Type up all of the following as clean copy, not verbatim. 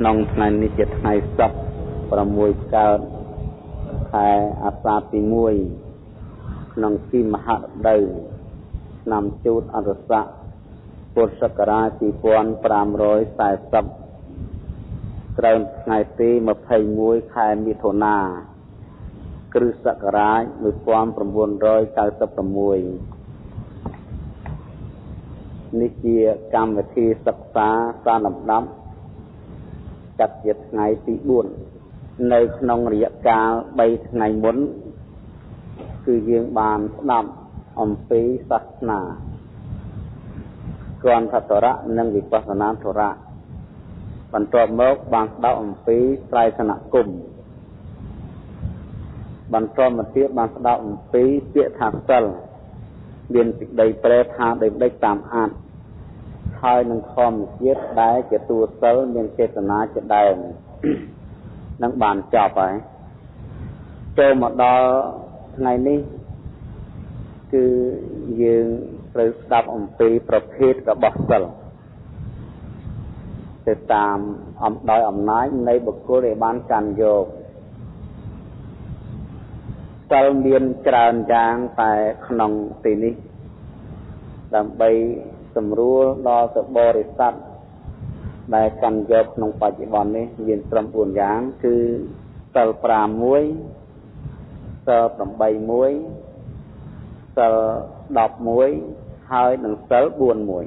นองថ្ងៃនេះជាថ្ងៃសុក្រ6កើតខែអាសាឍទី1ក្នុងទីមហរដូវឆ្នាំជូតអរិស័កពុទ្ធសករាជ2540ត្រូវថ្ងៃទី21ខែមិថុនាគ្រិស្តសករាជ1996នេះជាកម្មវិធីសិក្សាសារលំដាប់ចាត់ជាថ្ងៃទី4នៅក្នុងរយៈកាល3ថ្ងៃមុនគឺយើងបានស្ដាប់អំពីសាសនាគន្ធធរៈនិងវិបស្សនាធរៈបន្ទាប់មកបានស្ដាប់អំពីត្រៃសនគមបន្ទាប់មកទៀតបានស្ដាប់អំពីពាក្យថាសិលមានសេចក្តីប្រែថាដោយដេចតាមអាចហើយនឹងធម្មជាតិដែលជាតួសិលមានចេតនាជាដើមនឹងបានចប់ហើយចូលមកដល់ថ្ងៃនេះគឺយើងត្រូវស្ដាប់អំពីប្រភេទរបស់សិលទៅតាមដោយអំណាចនៃបុគ្គលដែលបានកាន់យកសិលមានច្រើនយ៉ាងតែក្នុងទីនេះដើម្បីសម្រួលដល់ទៅបរិស័ទដែលកាន់យកក្នុងបច្ចុប្បន្ននេះមានត្រឹម4យ៉ាងគឺសិល5មួយសិល8មួយសិល10មួយហើយនិងសិល4មួយ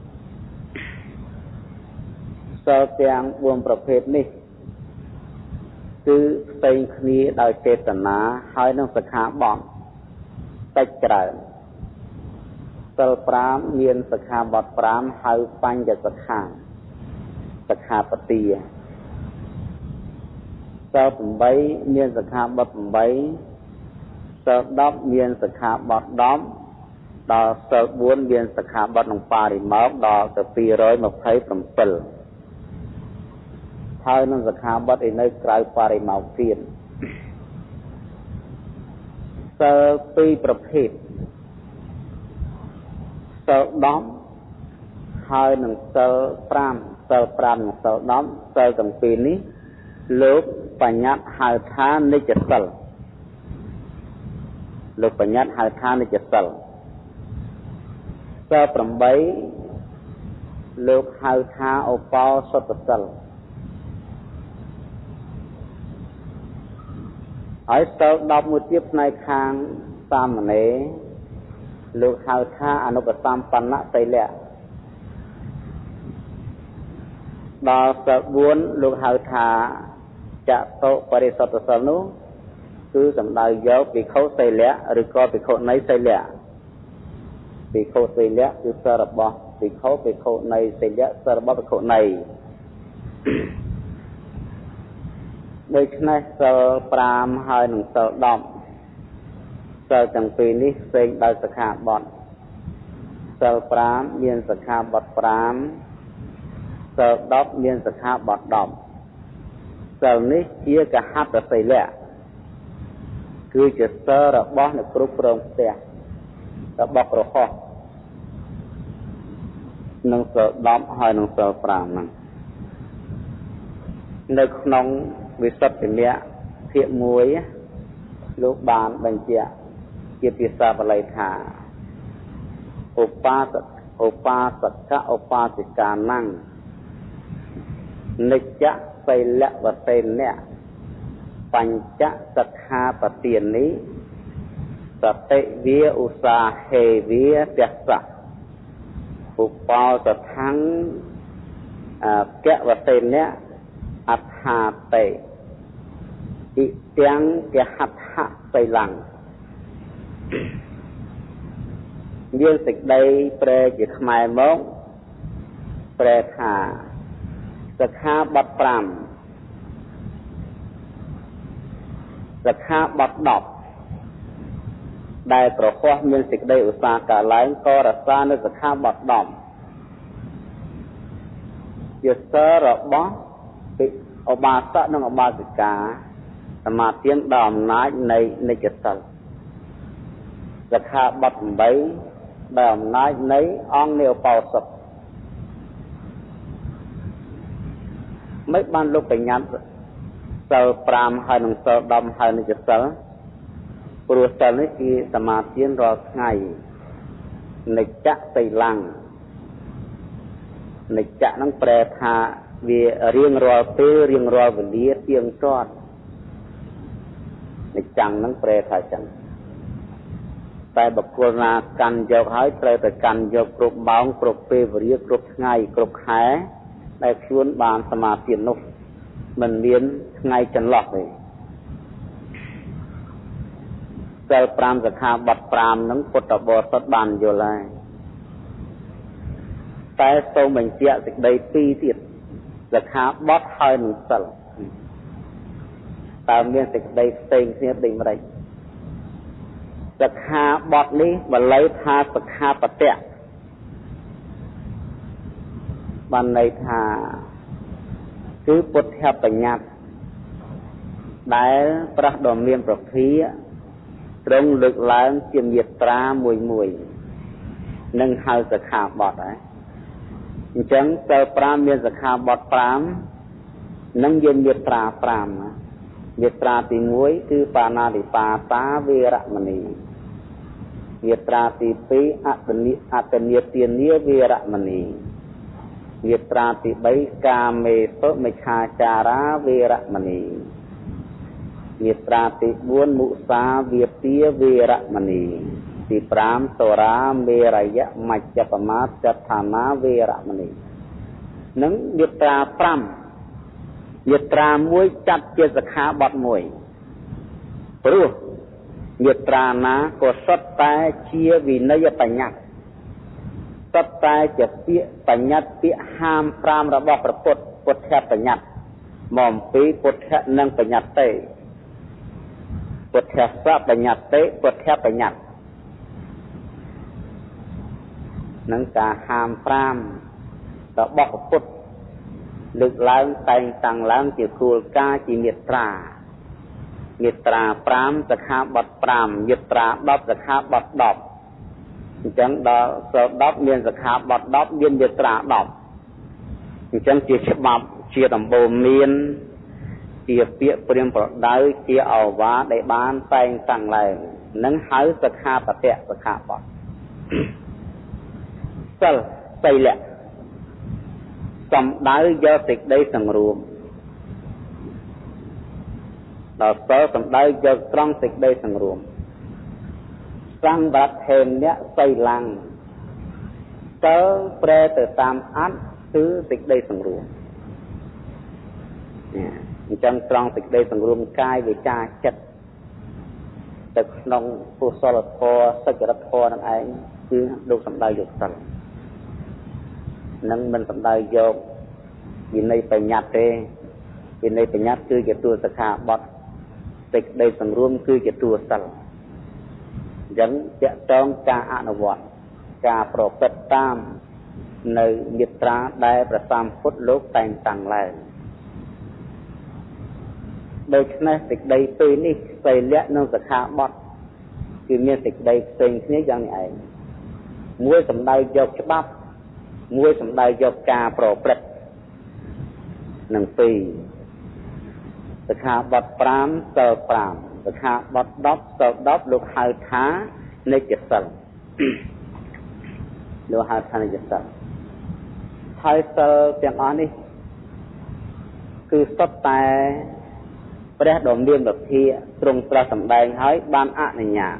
សិលទាំង4ប្រភេទនេះគឺផ្សេងគ្នាដោយចេតនាហើយនឹងសិក្ខាបទតិចច្រើនសិល5មានសិក្ខាបទ5ហៅបញ្ញសិក្ខាសិក្ខាបទាសិល8មានសិក្ខាបទ8សិល10មានសិក្ខាបទ10ដល់សិល4មានសិក្ខាបទក្នុងបរិមោក្ខដល់ទៅ227ហើយនឹងសិក្ខាបទឯនៅក្រៅបរិមោក្ខទៀតសិល2ប្រភេទសិល10ហើយនឹងសិល5សិល5និងសិល10សិលទាំងពីរនេះលោកបញ្ញត្តិហៅថានិច្ចសិលលោកបញ្ញត្តិហៅថានិច្ចសិលសិល8លោកហៅថាឧបោសថសិលហើយសិល10មួយទៀតផ្នែកខាងសាមណេរលោកហៅថាអនុបសម្បណ្ណសីលៈដល់សិល4លោកហៅថាចតុបរិសុទ្ធសិលនោះគឺសំដៅយកភិក្ខុសីលៈឬក៏ភិក្ខុនីសីលៈភិក្ខុសីលៈគឺសិលរបស់ភិក្ខុភិក្ខុនីសីលៈសិលរបស់ភិក្ខុនីដូច្នេះសិល5ហើយនិងសិល10សិលទាំងពីរនេះផ្សេងដោយសិក្ខាបទសិល5មានសិក្ខាបទ5សិល10មានសិក្ខាបទ10សិលនេះជាកហត្តសីលៈគឺជាសិលរបស់អ្នកគ្រប់គ្រងផ្ទះរបស់ក្រហមនិងសិល10ហើយនិងសិល5ហ្នឹងនៅក្នុងវិសុទ្ធិមគ្គភាគ1លោកបានបញ្ជាក់ជាភាសាបាលីថាឧបាសកឧបាសិកាណੰនិច្ចសីលវសេនៈបញ្ចសិក្ខាបទានិសតិវាឧស្សាហេវាទស្សៈឧបោសថੰកវសេនៈអដ្ឋាតេអ៊ិទាំងកហដ្ឋសីលੰមានសេចក្តីប្រែជាខ្មែរមកប្រែថាសិក្ខាបទ5សិក្ខាបទ10ដែលប្រហោះមានសេចក្តីឧស្សាហ៍កើតឡើងក៏រក្សានៅសិក្ខាបទ10ជាសិលរបស់ឧបាសកនិងឧបាសិកាសមាទានដល់អំណាចនៃនិច្ចសិលសិក្ខាបទ8ដោយអំណាចនៃអង្គនៃឧបោសថ mấy ban lúc phải nhặt sơ pram hay nông sơ đâm hay nông sơ bùa sơ này thì sầm mát tiến rồi ngày này chắc tây lăng này chắc năng pre tha vì riêng rồi tư riêng rồi về lý tiếng tròn này chẳng năng pre tha chẳng tại bậc cô na căn dọc hỏi trời tại căn dọc cột bóng cột pe và riêng cột ngày cột hé đại chuôn bàn sầm mát tiến nục mình biến ngày chân lọt này sơ pram giặc hà bật pram nắng cột tập bò sốt bàn vô lại tại sao mình chia dịch đầy pi tiệt giặc hà bót hơi nụ sờ tại miền dịch đầy tên kia định mà đây giặc hà bót ní và lấy tha giặc hà bật tẹt ban này thà cứ bút theo bệnh nhạt đạiประดมเมียนประพีตรงลึกล้างเจียมเยียตรามวยมวยนึ่งหาสขาบอดจังเจอปรามเมียนสขาบอดปรามนึ่งเยียมเยียตราปรามเยียตราตีมวยคือปานาติปาตาเวรมณีเยียตราตีปีอัตเนียเตียนเนียเวรมณีเยียตราติใบกาเมโสเมชาจาราเวรมณีเยียตราติบุญมุสาเวียเปียเวรมณีติปรามโสราเมรยะมัจจปมาจัตถานาเวรมณีนึงเยียตราปรามเยียตรามวยจัดเจสขาบดมวยปรุเยียตรานาโกสตแต่เชียวินยปัญญาสตแต่จะเปียปัญญาเปียห้ามปรามระบบประพุทธพุทธปัญญาหม่อมปีพุทธนังปัญญาเตพุทธะปัญญาเตพุทธปัญญานังการห้ามปรามระบบประพุทธลึกล้างแต่งต่างล้างจิตคูลกาจิเมตราเมตราปรามสขาบดปรามเมตราดอบสขาบดดอบจังดอสดอบเมียนสขาบดดอบเมียนเมตราดอบจังเจียฉบับเจียตำโบเมียนเจียเปียเปรียมปลดได้เจียเอาวาได้บ้านแต่งต่างแรงนังหายสขาปะเตะสขาบดเซลใส่แหละจำได้ยอติดได้สังรวมเราเสจำได้ยอตรองติดได้สังรวมสร้างบัดเทนเนี้ยใส่ลังเจอแปรแต่ตามอันซื้อติดได้สังรวมเนี่ยจังตรองติดได้สังรวมกายวิจาจัดแต่น้องผู้สลัดพอสัจรัตพอนั่นเองคือดูสำได้ยกสั่งนั่งมันสำได้ยกยินในปัญญาเตยินในปัญญาคือเกี่ยวตัวสขาบดติดได้สังรวมคือเกี่ยวตัวสั่งยังจะต้องการอนุวัตการปรบติดตามในมิตราได้ประสามพุทธโลกแต่งต่างแรงโดยในติดได้ปีนี้ใส่เลี้ยนสขาบดคือมีติดได้เซ็งนี้อย่างนี้มวยสำได้ยกฉบับมวยสำได้ยกการปรบติดหนึ่งปีสขาบดปรามเซอปรามสขาบดดอบเซอดอบลูกหายท้าในจิตสัลลูกหายท้าในจิตสัลไทยเซอเพียงอันนี้คือสดแต่ประดมเรียนแบบที่ตรงประสำแดงให้บ้านอะในญา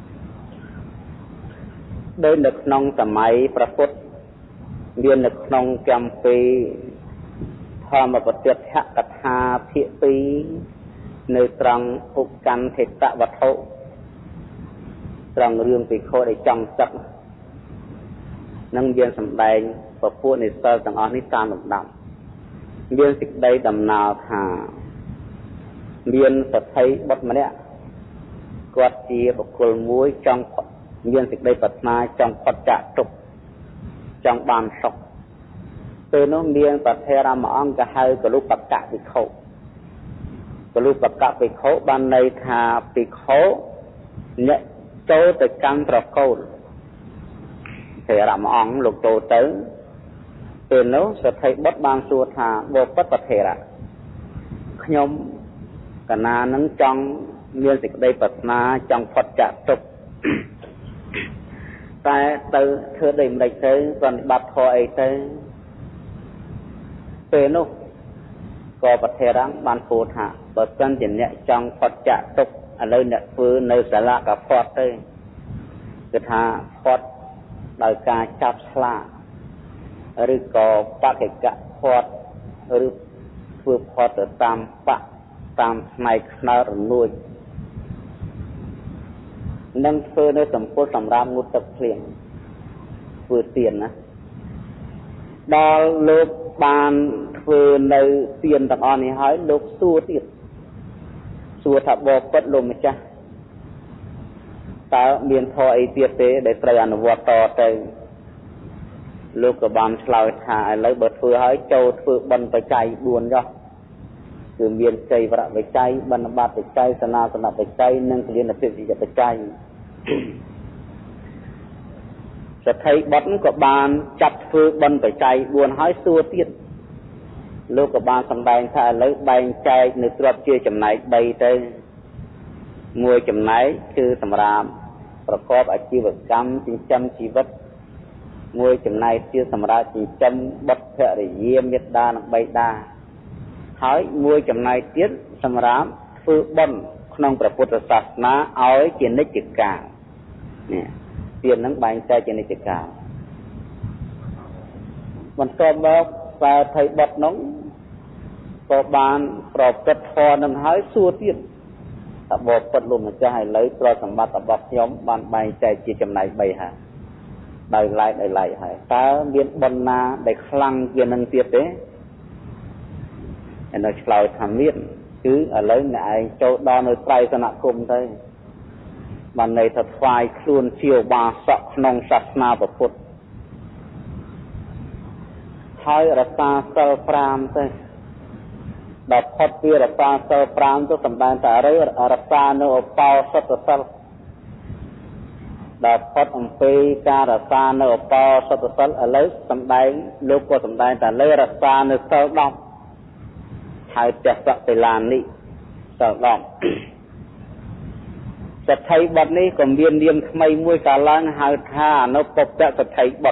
โดยนึกนองสมัยประพุทธเรียนนึกนองจำปีพอมาปฏิบัติกถาเพียปีในตรังอุกันเทตะวัฏโธตรังเรื่องปีโคได้จังจักนั่งเรียนสำแดงประพุทธในเซอร์ต่างอันนี้การดำเรียนสิ่งใดดำนาหาเรียนสัตย์ไทยบทมาเนี่ยกวาดเจียบกุลมวยจังเรียนสิ่งใดปัตนาจังปัจจะตุกจังบานศกตัวน้องเรียนปัตเทรามาอังกะให้กลุปกะปิโคกลุปกะปิโคบันในทาปิโคเนี่ยโตแต่กันตระกูลเทรามาอังลูกโตเต๋อตัวน้องสัตย์ไทยบทบางสัวทาโบปัตเทระ nhom cả na nắng trong miên dịch đây bật na trong Phật trả tục tại từ thưa đỉnh lịch tới còn bát thoại tới về lúc có bát thề răng ban phù hạ bật chân chỉ nhẹ trong Phật trả tục ở nơi nhẹ phư nơi sẽ là cả Phật đâyคือถ้าพอดโดยการจับสลากหรือก็ปักกะพอดหรือฟื้นพอดตามปะตามในขนาดนุ่ยนั่งเฟื่อในสมบูรณ์สำรามงุตตะเพลียงฟื้นเตียนนะดอลลูกบานเฟื่อในเตียนต่างอ่อนนี้หายลูกสู้ติดสู้ถับบอกปัดลมจ้ะตาเมียนทอไอเตียเตได้ตรายานวัตต่อใจลูกกับบานชลาวหาเลยเบิดเฟื่อให้โจดเฟื่อบนไปใจบุญย่อคือเมียนใจประไปใจบรรบาไปใจสนาสนาไปใจนั่งเรียนนักศึกษาไปใจจะไทยบัดกับบานจับเฟื่อบนไปใจบุญให้สู้เตียนลูกกับบานสำแดงถ้าเลยใบใจในตรวจเชื่อจำไหนใบเตมวยจำไหนคือสำรามประกอบอาชีวกรรมจิงจำชีวิตมวยจำไหนคือสำราญจิงจำบัดเพริเยี่ยมยัดดาหนักใบดาหายมวยจำไหนเตี้ยสำรามฟื้นบนขนมพระพุทธศาสนาเอาไว้เจนในจิตกาเนี่ยเปลี่ยนทั้งใบใจเจนในจิตกามันก็บอกว่าไทยบัดน้องก็บานปลอบกระทอนังหายสู้เตี้ยบอกปัดลมจะให้เลยปลอดสมบัติบอกย้อมบานใบใจจีจำไหนใบหาได้ไล่ให้ตาเบียนบนนาได้คลังเกียนังเตียเต้อันนั้นเราทำเวียนคืออะไรเนี่ยโจดอนในไตรสนคมไทยมันในถัดไฟคลุนเชี่ยวบาสะนองศาสนาประพุทธไทยรัตาเซลปรามไทยดอกพอดเปียรัตาเซลปรามตัวสำคัญแต่อะไรรัตาโนเปาสัตเซลดอกพอดอัมพีการรัตาโนเปาสัตเซลอะไรสำคัญลูกก็สำคัญแต่เลยรัตาโนเซลดอกไทยจะสักเวลานี้เซลดอกจะไทยบัดนี้ก็เรียนไม่มวยการล้างหาท่านกปจะจะไทยบัด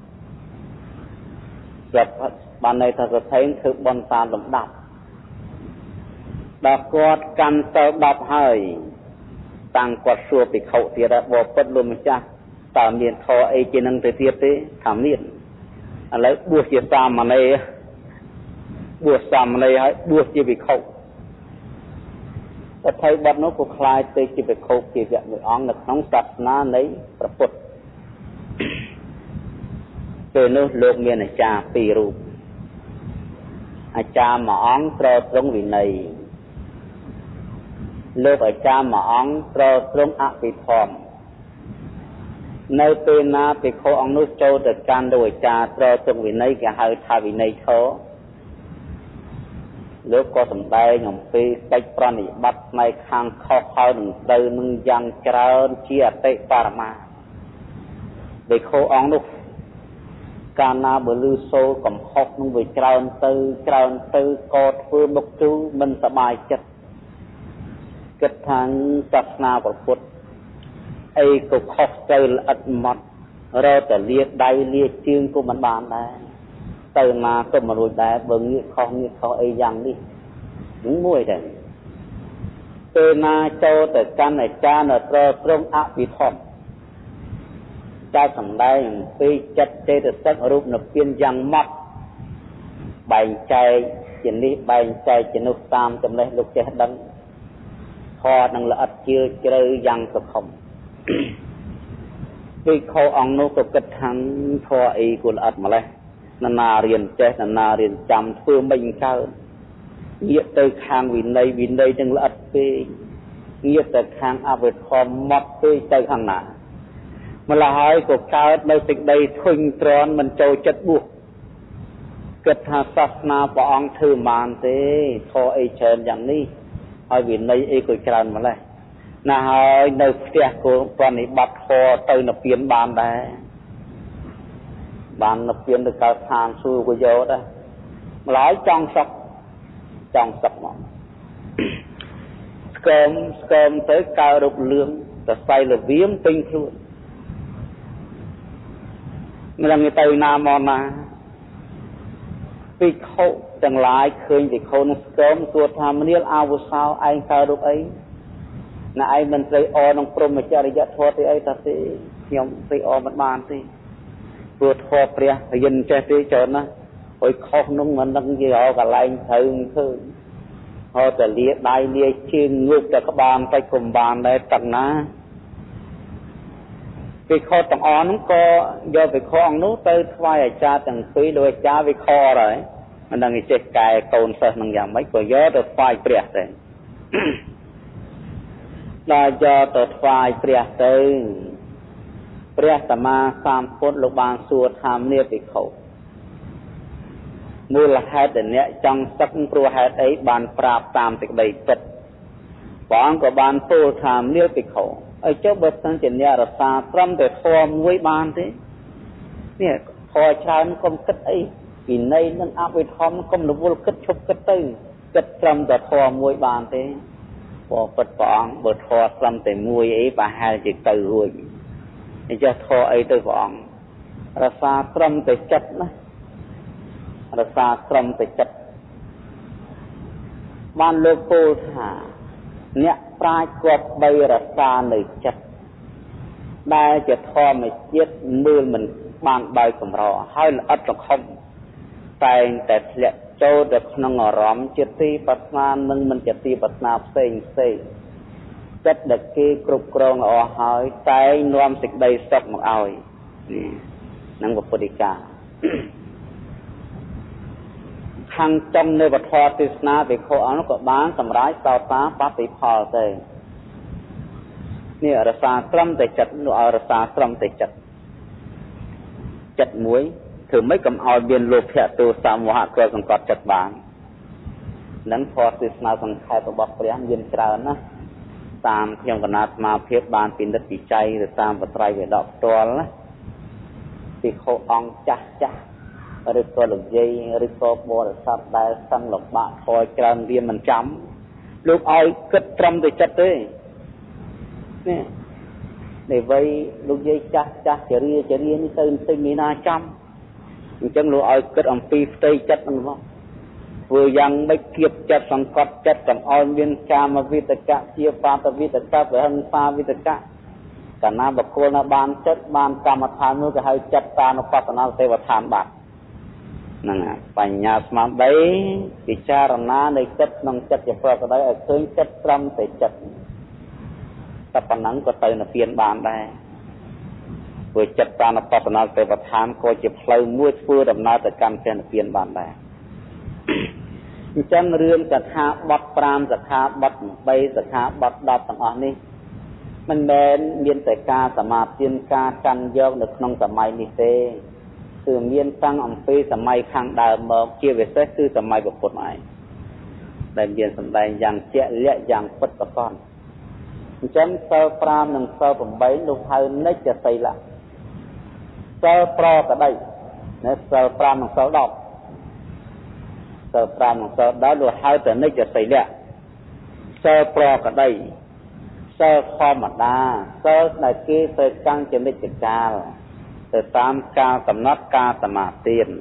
จะบันในทศไทยคือบนตาลำดับดอกกอดกันเตาดับให้ต่างกอดชัวไปเขาเสียระบบปัดลมจ้าตามเรียนทอไอเจนังเตียเต้ทำเนียนอะไรบัวเสียตามมาในบัวสามมาในให้บัวเสียไปเขาแต่ไทยบัดนู้นก็คลายเตยจีไปเขาเกี่ยวกับมืออ่องหนักน้องศาสนาในประพุทธเป็นนู้นโลกเมียนอาจารย์ปีรูปอาจารย์หมออ่องตรอตรงวินัยโลกอาจารย์หมออ่องตรอตรงอภิธรรมในเป็นนาไปเขาอ่องนู้นโจแต่การโดยจาตรอตรงวินัยกับหายทาวินัยเขาลูกก็สำได้หนุ่มปีไปปราณีบัดในคางข้อเขาหนึ่งเดินมึงยังเจริญเชียเตปารมาไปเขาอ่องนู้นการนาบลือโซกับฮอกนุ่งไปเจริญตือกอดเพื่อบุกจูมันสบายจัดกระทั่งศาสนาประพุทธไอ้ก็ฮอกเจริญอัดมัดเราแต่เลียดได้เลียดจึงก็มันบานได้เติมมาก็มาลุยได้เบิ่งนี่เขาไอ้ยังนี่ถึงมวยได้เติมมาโจแต่การไอ้จานตรตรงอภิธรรมเจ้าสำได้ไปจัดเจตสักรูปนับเพียนยังมัดใบใจเจนนี้ใบใจเจนุตามจำเลยลูกเจดังพอนังละอัดเจือเจอยังสุขมไปเขาองนุกกระทั่งพอไอ้กุลอัดมาเลยนาเรียนเจนาเรียนจำเพื่อไม่ยิงเจ้าเงียบเตยคางวินเลยจังละอัดไปเงียบแต่คางอาเวทคอมมัดไปใจข้างหน้ามันละหายกบเช้าในสิ่งใดทุ่งตรอนมันโจจัดบุกเกิดหาศาสนาปองถือมานเต้ทอไอเชิญอย่างนี้หายวินในไอกุจรันมาเลยน่าหายในเสียกูปนิบัติคอเตยนเปลี่ยนบานได้บานนเปลี่ยนด้วยการทานสู้กุโยได้หลายจังสักหมดស្គមទៅកើរូបលឿងសរសៃល្វៀមពេញខ្លួនមិនដឹងទៅណាមកណាភិក្ខុទាំងឡាយឃើញភិក្ខុនឹងស្គមសួរថាមនាលអាវុសោឯងកើតរូបអីណាឯងមិនស្រីអក្នុងព្រហ្មចរិយធម៌ទេអីថាទេខ្ញុំស្រីអមិនបានទេព្រោះធម៌ព្រះយិនចេះទេច្រើនណាស់អុយខុសនោះមិនដឹងជារកកន្លែងត្រូវឃើញហត់តែលាដៃលាជើងងើបតែក្បាលតែកុំបានដែរតាំងណាវិខទាំងអស់នោះក៏យកវិខអង្គនោះទៅថ្វាយអាចារ្យទាំងពីរដោយអាចារ្យវិខហើយមិនដឹងចេះកែកូនសិស្សនឹងយ៉ាងម៉េចក៏យកទៅថ្វាយព្រះទៅដល់យកទៅថ្វាយព្រះទៅព្រះសម្មាសម្ពុទ្ធលោកបានសួរថានាភិក្ខុមូលហេតុដែលអ្នកចង់សឹកព្រោះហេតុអីបានប្រាប់តាមសេចក្តីពិតព្រះអង្គក៏បានពោលថានាភិក្ខុឲ្យចុះបើសិនជាអ្នករសាត្រឹមតែធម៌មួយបានទេនេះធម៌ច្រើនកុំគិតអីពីនៃនឹងអវិធម្មកុំរវល់គិតឈប់គិតទៅគិតត្រឹមតែធម៌មួយបានទេព្រោះពិតព្រះអង្គបើធម៌ត្រឹមតែមួយអីប្រហែលជាទៅរួចអញ្ចឹងធម៌អីទៅព្រះអង្គរសាត្រឹមតែចិត្តណារសាត្រឹមតែចិត្តបានលើកពោលថាអ្នកប្រាជ្ញគាត់បីរសានៅចិត្តដែលជាធម្មជាតិមើលមិនបានបើកម្រហើយល្អិតល្ខំតែងតែធ្លាក់ចូលទៅក្នុងអារម្មណ៍ជាទីប្រាថ្នានិងមិនជាទីប្រាថ្នាផ្សេងចិត្តដែលគេគ្រប់គ្រងល្អហើយតែងនាំសេចក្តីសុខមកឲ្យនឹងពុទ្ធិកាខាងចំនៅវត្ថុទេសនាវិខអនុក៏បានសម្រាប់សោតាបតិផលទៅនេះរសាត្រឹមតែចិត្តនោះឲ្យរសាត្រឹមតែចិត្តមួយធ្វើម៉េចកុំឲ្យមានលោភៈទោសៈមោហៈគ្របសង្កត់ចិត្តបាននឹងធម៌ទេសនាសង្ខេបរបស់ព្រះមានច្រើនណាស់តាមខ្ញុំកណាត់ស្មារភាពបានពិនិត្យវិច័យទៅតាមបត្រៃវេដកផ្ទាល់ណាពិខុអង្គចាស់ឬក៏លោកយាយឬក៏បរិស័ទដែលសឹងលំបាកធរច្រើនវាមិនចាំលោកឲ្យគិតត្រឹមតែចិត្តទេនេះនៃវ័យលោកយាយចាស់ជារានេះទៅបន្តិចមានណាចាំអញ្ចឹងលោកឲ្យគិតអំពីផ្ទៃចិត្តហ្នឹងមកធ្វើយ៉ាងម៉េចគៀបចិត្តសង្កត់ចិត្តកុំឲ្យមានកាមវិតកៈជាបាតវិតកៈវិហិង្សាវិតកៈកាលណាបុគ្គលណាបានចិត្តបានកម្មដ្ឋាននោះគេហៅចិត្តតានុបស្សនាទេវដ្ឋានបាត់ហ្នឹងបញ្ញាស្មារតីពិចារណានៃចិត្តក្នុងចិត្តជាប្រកបដោយឲ្យឃើញចិត្តត្រឹមតែចិត្តតែប៉ុណ្ណឹងក៏ទៅនិព្វានបានដែរព្រោះចិត្តតានុបស្សនាទេវដ្ឋានក៏ជាផ្លូវមួយធ្វើដំណើរទៅកាន់ព្រះនិព្វានបានដែរអញ្ចឹងរឿងសិក្ខាបទ5សិក្ខាបទ8សិក្ខាបទ10ទាំងអស់នេះមិនមែនមានតែការសមាទានការកាន់យកនៅក្នុងសម័យនេះទេគឺមានតាំងអំពីសម័យខាងដើមមកជាពិសេសគឺសម័យពុទ្ធឯងដែលមានសម្ដែងយ៉ាងជាក់លាក់យ៉ាងពិតប្រាកដអញ្ចឹងសិល5និងសិល8នោះហៅនិច្ចសីលៈសិលប្រកដីនៅសិល5និងសិល10សិល5និងសិល10នោះហៅតែនិច្ចសីលៈសិលប្រកដីសិលធម្មតាសិលដែលគេត្រូវតាំងជានិច្ចកាលទៅតាមការកំណត់ការសមាទាន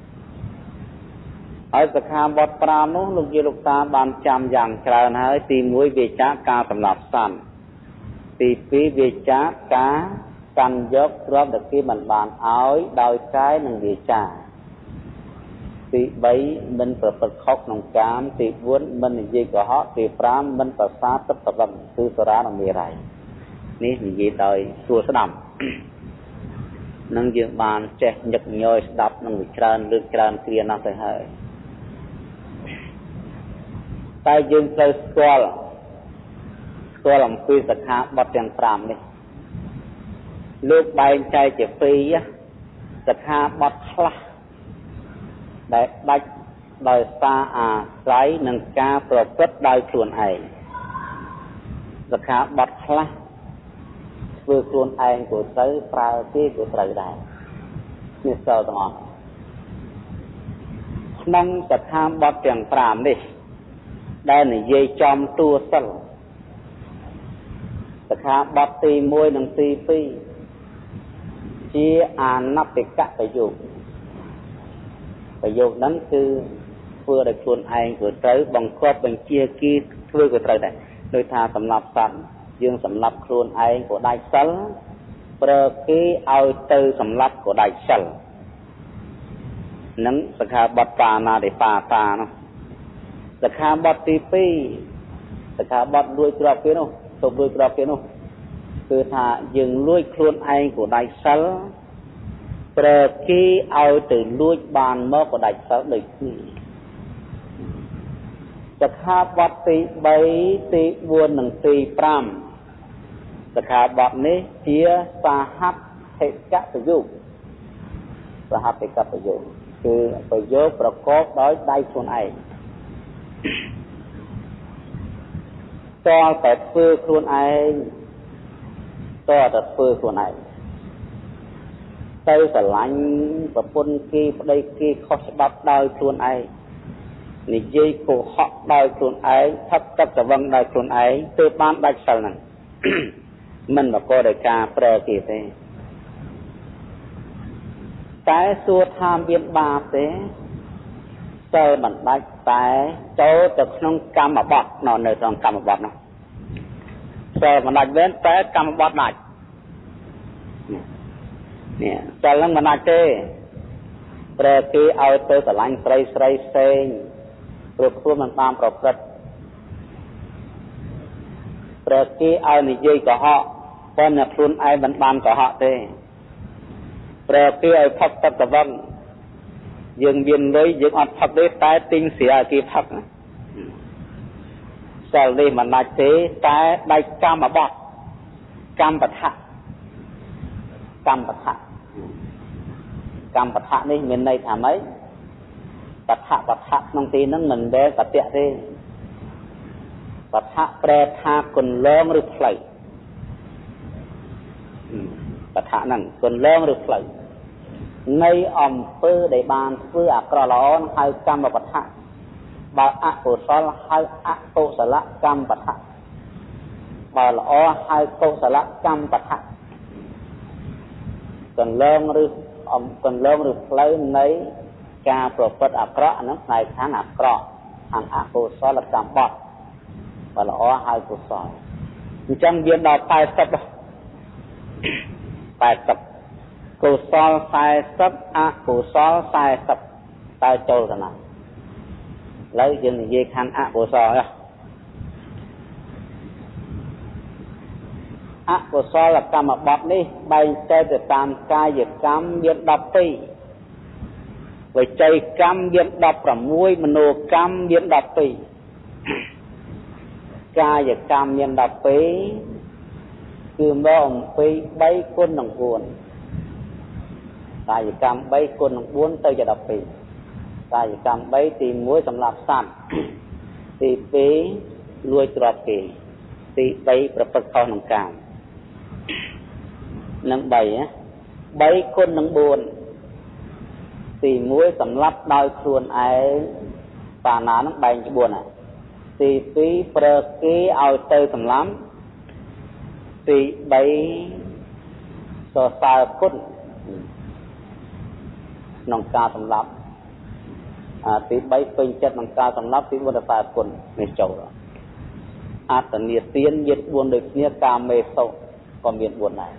ហើយសិក្ខាបទ5នោះលោកយាយលោកតាបានចាំយ៉ាងច្រើនហើយទី1វាចាការសម្លាប់សត្វទី2វាចាការកាន់យកទ្រព្យដែលគេមិនបានឲ្យដោយកាយនិងវាចាទី3មិនប្រព្រឹត្តខុសក្នុងកាមទី4មិននិយាយកុហកទី5មិនប្រសាទទឹកប្រវត្តិគឺសារានិងមេរ័យនេះនិយាយដោយស្រួលស្ដាប់នឹងយើងបានចេះញឹកញយស្ដាប់នឹងវាច្រើនលើកច្រើនគ្រាណាស់ទៅហើយតែយើងត្រូវស្គាល់អំពីសិក្ខាបទទាំង5នេះលោកបែងចែកជា2សិក្ខាបទខ្លះដែលដាច់ដោយសារអាស្រ័យនឹងការប្រព្រឹត្តដោយខ្លួនឯងសិក្ខាបទខ្លះធ្វើខ្លួនឯងក៏ត្រូវប្រើគេក៏ត្រូវដែរនេះសិលទាំងអស់ក្នុងសិក្ខាបទទាំង5នេះដែលនិយាយចំតួសិលสิกขาบทที่1និងទី2ជាអានបិកប្រយោគហ្នឹងគឺធ្វើដោយខ្លួនឯងក៏ត្រូវបង្គាប់បញ្ជាគេធ្វើក៏ត្រូវដែរដោយថាសម្រាប់សត្វយើងសម្រាប់ខ្លួនឯងក៏ដាច់សិលប្រើគេឲ្យទៅសម្រាប់ក៏ដាច់សិលនឹងសិក្ខាបទបាណាតិបាតានោះសិក្ខាបទទី2សិក្ខាបទលួចទ្រព្យគេនោះទៅលួចទ្រព្យគេនោះគឺថាយើងលួចខ្លួនឯងក៏ដាច់សិលប្រើគេឲ្យទៅលួចបានមកក៏ដាច់សិលដូចគ្នាសិក្ខាបទទី3ទី4និងទី5សិក្ខាបទនេះជាសហត្ថិកប្រយោគសហត្ថិកប្រយោគគឺប្រយោគប្រកបដោយដៃខ្លួនឯងតើតែធ្វើខ្លួនឯងតើតែធ្វើខ្លួនឯងទៅស្រឡាញ់ប្រពន្ធគេប្តីគេខុសច្បាប់ដោយខ្លួនឯងនិយាយកុហកដោយខ្លួនឯងថឹកទឹកស្រវឹងដោយខ្លួនឯងទើបបានដាច់សិលហ្នឹងមិនប្រកបដោយការប្រើគេទេតែសួរថាមានបាបទេសិលមិនដាច់តែចូលទៅក្នុងកម្មបទនៅក្នុងកម្មបទនោះសិលមិនដាច់វិញតែកម្មបទដាច់នេះសិលហ្នឹងមិនដាច់ទេប្រើគេឲ្យទៅស្រឡាញ់ស្រីផ្សេងព្រោះខ្លួនមិនបានប្រព្រឹត្តប្រើគេឲ្យនិយាយកុហកប៉ុន្តែខ្លួនឯងមិនបានកុហកទេប្រើគេឲ្យផឹកទឹកស្រវឹងយើងមានលុយយើងអត់ផឹកទេតែទិញស្រាគេផឹកសិលនេះមិនដាច់ទេតែដាច់កម្មបទកម្មបដ្ឋៈកម្មបដ្ឋៈកម្មបដ្ឋៈនេះមានន័យថាម៉េចបដ្ឋៈក្នុងទីហ្នឹងមិនដែលបតិទេបដ្ឋៈប្រែថាគន្លងឬផ្លូវបដ្ឋៈហ្នឹងគន្លងឬផ្លូវនៃអំពើដែលបានធ្វើអាក្រក់ល្អនឹងហៅកម្មបដ្ឋៈបើអកុសលហៅអកុសលកម្មបដ្ឋៈបើល្អហៅកុសលកម្មបដ្ឋៈគន្លងឬផ្លូវនៃការប្រព្រឹត្តអាក្រក់ហ្នឹងផ្នែកខាងអាក្រក់ខាងអកុសលកម្មបត្តិបើល្អហៅកុសលអញ្ចឹងវាដល់80កុសល40អកុសល40តើចូលទៅណាឥឡូវយើងនិយាយខាងអកុសលអកុសលកម្មបត្តិនេះបែងចែកទៅតាមកាយកម្មមាន12វិច័យកម្មមាន16មនោកម្មមាន12កាយកម្មមាន12គឺមកអំពី3គុណនឹង4កាយកម្ម3គុណនឹង4ទៅជា12កាយកម្ម3ទី1សម្រាប់សត្វទី2លួចទ្រព្យគេទី3ប្រព្រឹត្តខុសក្នុងកាមនឹង3គុណនឹង4ទី1សម្រាប់ដោយខ្លួនឯងបាណានឹងបែងជា4ទី2ប្រើគេឲ្យទៅសម្លាប់ទី3សរសើរគុណក្នុងការសម្លាប់ទី3ពេញចិត្តក្នុងការសម្លាប់ទី4សរសើរគុណនេះចូលអត្តនិទានញាត4ដូចគ្នាកាមេសុក៏មាន4ដែរ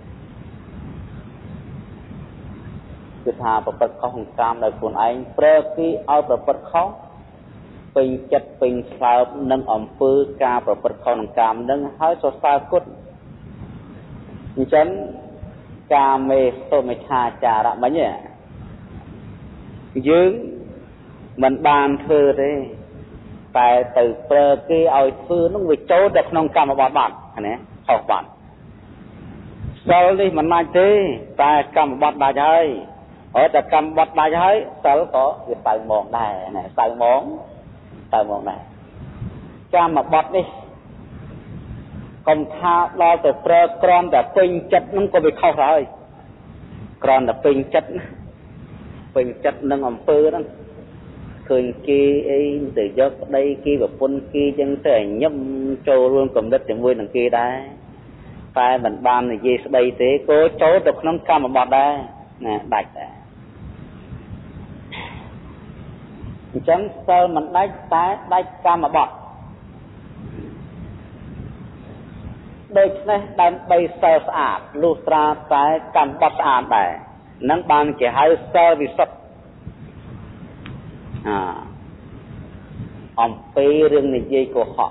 គឺថាប្រព្រឹត្តខុសក្នុងកាមដោយខ្លួនឯងប្រើគេឲ្យប្រព្រឹត្តខុសពេញចិត្តពេញស្លើបនឹងអំពើការប្រព្រឹត្តខុសក្នុងកាមនឹងហើយសរសើរគុណអញ្ចឹងកាមេសុមិច្ឆាចារៈមិញយើងមិនបានធ្វើទេតែទៅប្រើគេឲ្យធ្វើនឹងវាចូលទៅក្នុងកម្មបត្តិបាត់ណាខុសបាត់សិលនេះមិនដាច់ទេតែកម្មបត្តិដាច់ហើយតែកម្មបត្តិដាច់ហើយសិលក៏វាសៅមកដែរណាសៅមកដែរកម្មបត្តិនេះកុំថាដល់ទៅប្រើក្រំតែពេញចិត្តនឹងក៏វាខុសហើយក្រំតែពេញចិត្តនឹងអំពើហ្នឹងឃើញគេអីទៅយកប្តីគេប្រពន្ធគេចឹងទៅញឹមចូលរួមកំណត់ជាមួយនឹងគេដែរតែមិនបាននិយាយស្ដីទេគោចូលទៅក្នុងកម្មបត្តិដែរណាដាច់ដែរអញ្ចឹងសិលមិនដាច់តែដាច់កម្មបត្តិដូច្នេះដើម្បីសិលស្អាតលុះត្រាតែកម្មបត្តិស្អាតដែរនឹងបានគេហៅសិលវិសុទ្ធអំពីរឿងនិយាយកុហក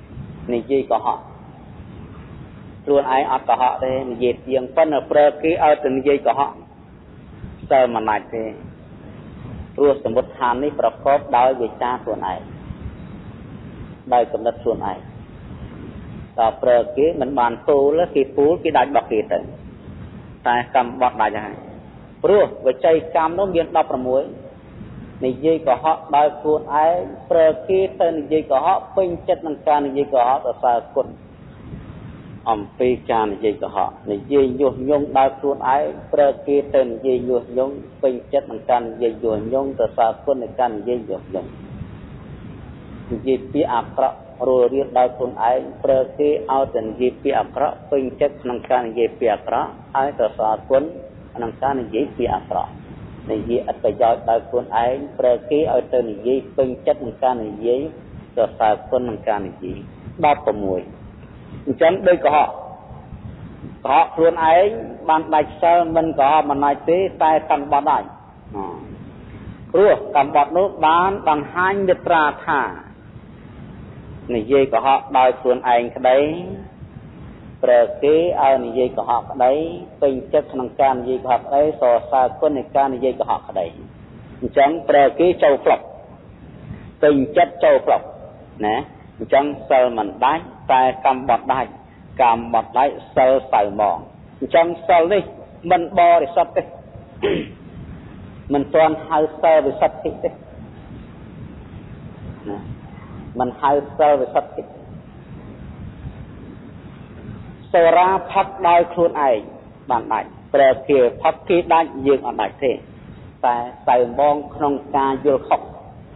ខ្លួនឯងអត់កុហកទេនិយាយទៀងប៉ុន្តែប្រើគេឲ្យទៅនិយាយកុហកសិលមិនដាច់ទេព្រោះសមុទ្ឋាននេះប្រកបដោយវិចារខ្លួនឯងដោយកំណត់ខ្លួនឯងតើប្រើគេមិនបានទូលគេពូលគេដាច់របស់គេទៅតែកម្មបត្តិដាច់ហើយព្រោះវិច័យកម្មនោះមាន16និយាយកុហកដោយខ្លួនឯងប្រើគេទៅនិយាយកុហកពេញចិត្តនឹងការនិយាយកុហកសរសើរគុណអំពីការនិយាយកុហកនិយាយញុះញង់ដោយខ្លួនឯងប្រើគេទៅនិយាយញុះញង់ពេញចិត្តនឹងការនិយាយញុះញង់សរសើរគុណនៃការនិយាយញុះញង់និយាយពាក្យអាក្រក់រួលរៀលដោយខ្លួនឯងប្រើគេឲ្យទៅនិយាយពាក្យអាក្រក់ពេញចិត្តក្នុងការនិយាយពាក្យអាក្រក់ហើយសរសើរគុណក្នុងការនិយាយពាក្យអាក្រក់និយាយអត្ថប្រយោជន៍ដោយខ្លួនឯងប្រើគេឲ្យទៅនិយាយពេញចិត្តនឹងការនិយាយសរសើរគុណនឹងការនិយាយ16អញ្ចឹងដូចកុហកខ្លួនឯងបានដាច់សិលមិនកុហកមិនដាច់ទេតែកម្មបត្តិដាច់ព្រោះកម្មបត្តិនោះបានបង្ហាញមេត្រាថានិយាយកុហកដោយខ្លួនឯងក្តីប្រើគេឲ្យនិយាយកុហកក្តីពេញចិត្តក្នុងការនិយាយកុហកក្តីសរសើរគុណនៃការនិយាយកុហកក្តីអញ្ចឹងប្រើគេចូលផ្លុកពេញចិត្តចូលផ្លុកណាអញ្ចឹងសិលមិនដាច់តែកម្មបត្តិដាច់សិលសៅហ្មងអញ្ចឹងសិលនេះមិនបរិសុទ្ធទេមិនទាន់ហៅសិលវិសុទ្ធទេណាមិនហៅសិលវិសុទ្ធទេសូរាផឹកដោយខ្លួនឯងបានដាច់ប្រើគេផឹកគេដាច់យើងអត់ដាច់ទេតែសៅហ្មងក្នុងការយល់ខុស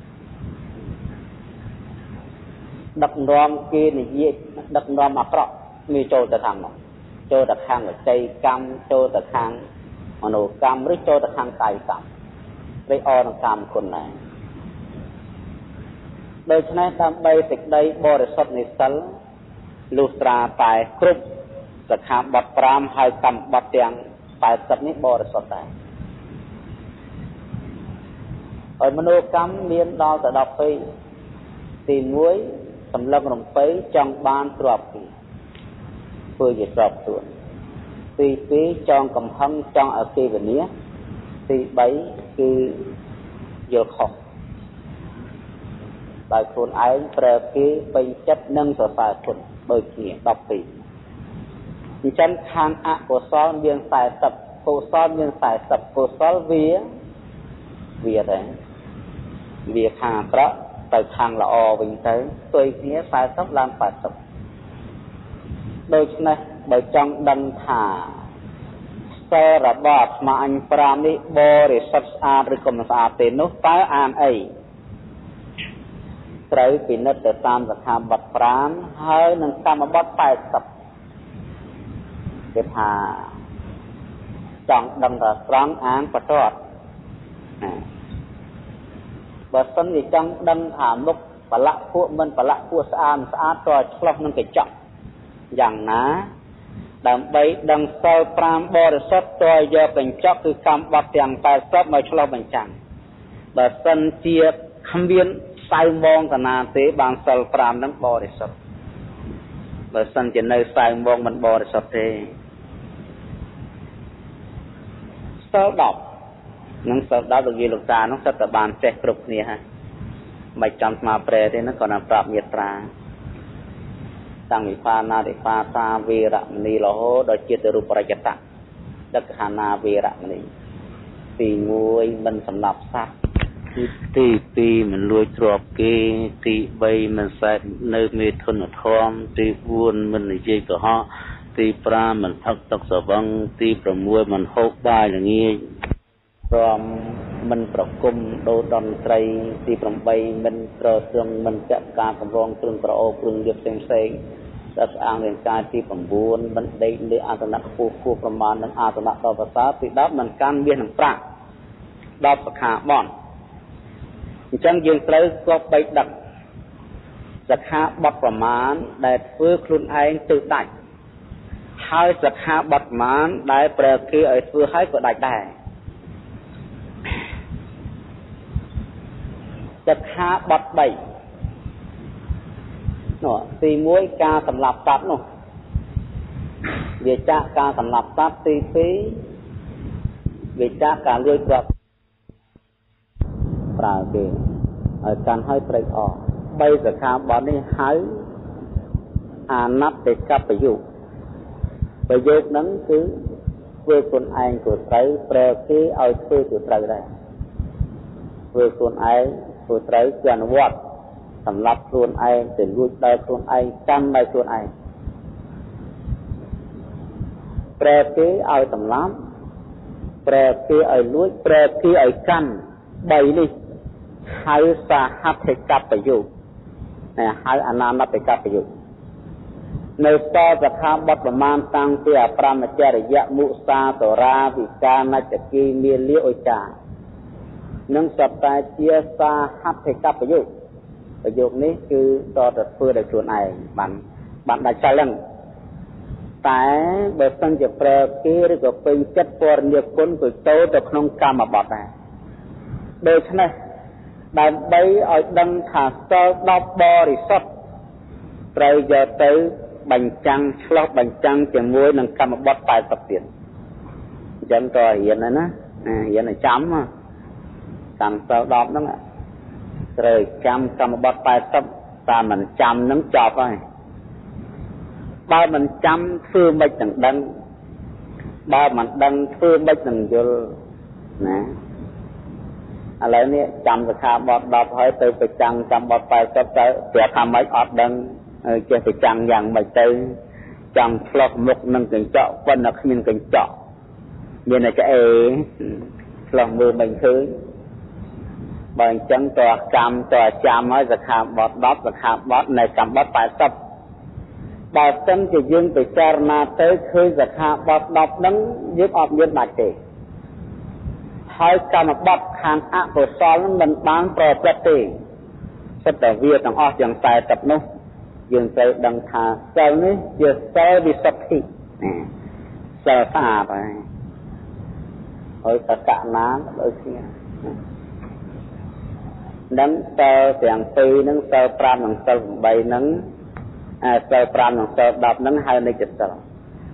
ដឹកនាំគេនិយាយដឹកនាំអាក្រក់មានចូលទៅខាងនោះចូលទៅខាងវិច័យកម្មចូលទៅខាងមនោកម្មឬចូលទៅខាងកាយកម្មឬអរកម្មគុណដែរដូច្នេះដើម្បីសេចក្តីបរិសុទ្ធនៃសិលលុះត្រាតែគ្រប់សិក្ខាបទ5ហើយកម្មបទទាំង80នេះបរិសុទ្ធដែរហើយមនោកម្មមានដល់ទៅ12ទី1សម្លឹងរំពៃចង់បានទ្រព្យពីធ្វើជាទ្រព្យខ្លួនទី2ចង់កំហឹងចង់ឲ្យគេវិនាសទី3គឺយល់ខុសដោយខ្លួនឯងប្រើគេពេញចិត្តនិងសរសើរគុណដូចគ្នា12អញ្ចឹងខាងអកុសលមាន40កុសលមាន40កុសលវាដែរវាខាងអាក្រក់ទៅខាងល្អវិញទៅផ្ទុយគ្នា40ឡើង80ដូច្នេះបើចង់ដឹងថាសិលរបស់អាត្មាអញ5នេះបរិសុទ្ធស្អាតឬក៏មិនស្អាតទេនោះតើអានអីត្រូវពិនិត្យទៅតាមសិក្ខាបទ5ហើយនឹងកម្មបទ80គេថាចង់ដឹងថាត្រង់អានបតតបើសិនជាចង់ដឹងថាមុខបលៈពួកមិនបលៈពួកស្អាតក៏ឆ្លោះនឹងកញ្ចក់យ៉ាងណាដើម្បីដឹងសិល5បរិសុទ្ធតើយកកញ្ចក់គឺកម្មបត្តិទាំង80មកឆ្លោះបញ្ចាំងបើសិនជាគ្មានសៅមងកណាទេបានសិល5នឹងបរិសុទ្ធបើសិនជានៅសៅមងមិនបរិសុទ្ធទេសិល10នឹងសិល10វិជាលោកតានោះសិតតែបានចេះគ្រប់គ្នាហើយមិនចាំស្មាប្រែទេណាគាត់ណាប្រាប់មេត្រាតាំងវិបាណារិបាតាវេរមណីរហូតដល់ចិត្តរូបរយតៈដឹកហានាវេរមណីទី1មិនសម្លាប់សត្វទី2មិនលួចទ្រព្យគេទី3មិនសែកនៅមេធនធម៌ទី4មិននិយាយកុហកទី5មិនផឹកទឹកស្រវឹងទី6មិនហូបបាយល្ងាចព្រមមិនប្រគំដូរតន្ត្រីទី8មិនត្រទ្រង់មិនចាក់ការកំរងគ្រឿងក្រអូបគ្រឿងយុទ្ធផ្សេង Đất an liền trai thì bằng buồn Bên đây để an tận nặng khuประมาณ Nâng an tận nặng đo bà xá Thì đó mình can biên nặng trạng Đo bà khá bọn Chẳng dương tới có bấy đặc Giật hạ bọt bà mán Để phước luôn anh tự đạch Hai giật hạ bọt mán Để bờ kia ở phước hết của đạch đài Giật hạ bọt bầy Thì muối ca sầm lạp sát nè Vì cha ca sầm lạp sát tí phí Vì cha ca lươi quật Bà kì Ở căn hơi prek ọ Bây giờ khá bọn đi hãy nắp để cắp bởi dụ Bởi dụ nâng cứ Vừa con anh của trời Prek kì ở thư của trời đây Vừa con anh của trời Chẳng vọt សម្រាប់ខ្លួនឯងទៅលួចដល់ខ្លួនឯងកាន់ដល់ខ្លួនឯងប្រែគេឲ្យសម្លាប់ប្រែគេឲ្យលួចប្រែគេឲ្យកាន់3នេះហៅសហត្ថិកបយុហៅអនានតិកបយុនៅតសខាបទប្រមាណតាំងពីអប្រមចរិយមុសាតរាវិកានចគីមាលាឧចានិងសត្តាជាសហត្ថិកបយុប្រយោគនេះគឺតទៅធ្វើដោយខ្លួនឯងបានដាច់ចោលហ្នឹងតែបើសិនជាប្រើគេឬក៏ពេញចិត្តពរនិគុណទៅទៅក្នុងកម្មបត្តិដែរដូច្នេះដើម្បីឲ្យដឹងថាសល់10បរិសុទ្ធត្រូវយកទៅបញ្ចាំងឆ្លោះបញ្ចាំងជាមួយនឹងកម្មបត្តិ80ទៀតអញ្ចឹងក៏រៀនដែរណារៀនឲ្យចាំតាមសល់10ហ្នឹងត្រូវចាំកម្មបត្តិ80តាមមិនចាំនឹងចប់ហើយបើមិនចាំធ្វើមិននឹងដឹងបើមិនដឹងធ្វើមិននឹងយល់ណាឥឡូវនេះចាំសិក្ខាបទ10ហើយទៅប្រចាំចាំបទ80ទៅប្រាប់ថាម៉េចអត់ដឹងចេះប្រចាំយ៉ាងម៉េចទៅចាំឆ្លោះមុខនឹងកញ្ចក់ប៉ុន្តែគ្មានកញ្ចក់មានតែឆ្អេឆ្លោះមើលមិនឃើញបើអញ្ចឹងតើកម្មតើចាំហើយសិក្ខាបទ10សិក្ខាបទនៃកម្មបទ80បើសិនជាយើងពិចារណាទៅឃើញសិក្ខាបទ10ហ្នឹងយើងអត់មានដាច់ទេហើយកម្មបទខាងអកុសលហ្នឹងមិនបានប្រព្រឹត្តទេសិតតែវាទាំងអស់ទាំង40នោះយើងត្រូវដឹងថាសិលនេះជាសិលវិសុទ្ធិសិលស្អាតហើយតកណាដូចគ្នានឹងសិលទាំងពីរនឹងសិល5និងសិល8នឹងសិល5និងសិល10នឹងហៅនៃចិត្តសិល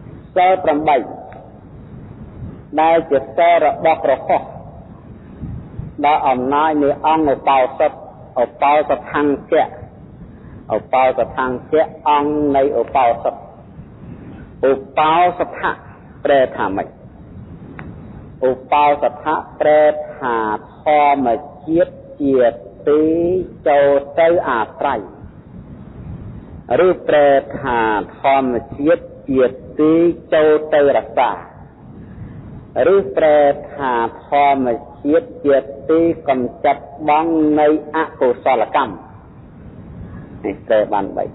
8ដែលជាសិលរបស់ព្រះហស្ថដែលអំណាចនៃអង្គឧបោសថឧបោសថង្គៈឧបោសថង្គៈអង្គនៃឧបោសថឧបោសថៈប្រែថាម៉េចឧបោសថៈប្រែថាធម្មជាតិជាទីចូលទៅអាស្រ័យឬប្រែថាធម្មជាតិជាទីចូលទៅរក្សាឬប្រែថាធម្មជាតិជាទីកំចាត់បងនៃអកុសលកម្មនេះប្រែបាន3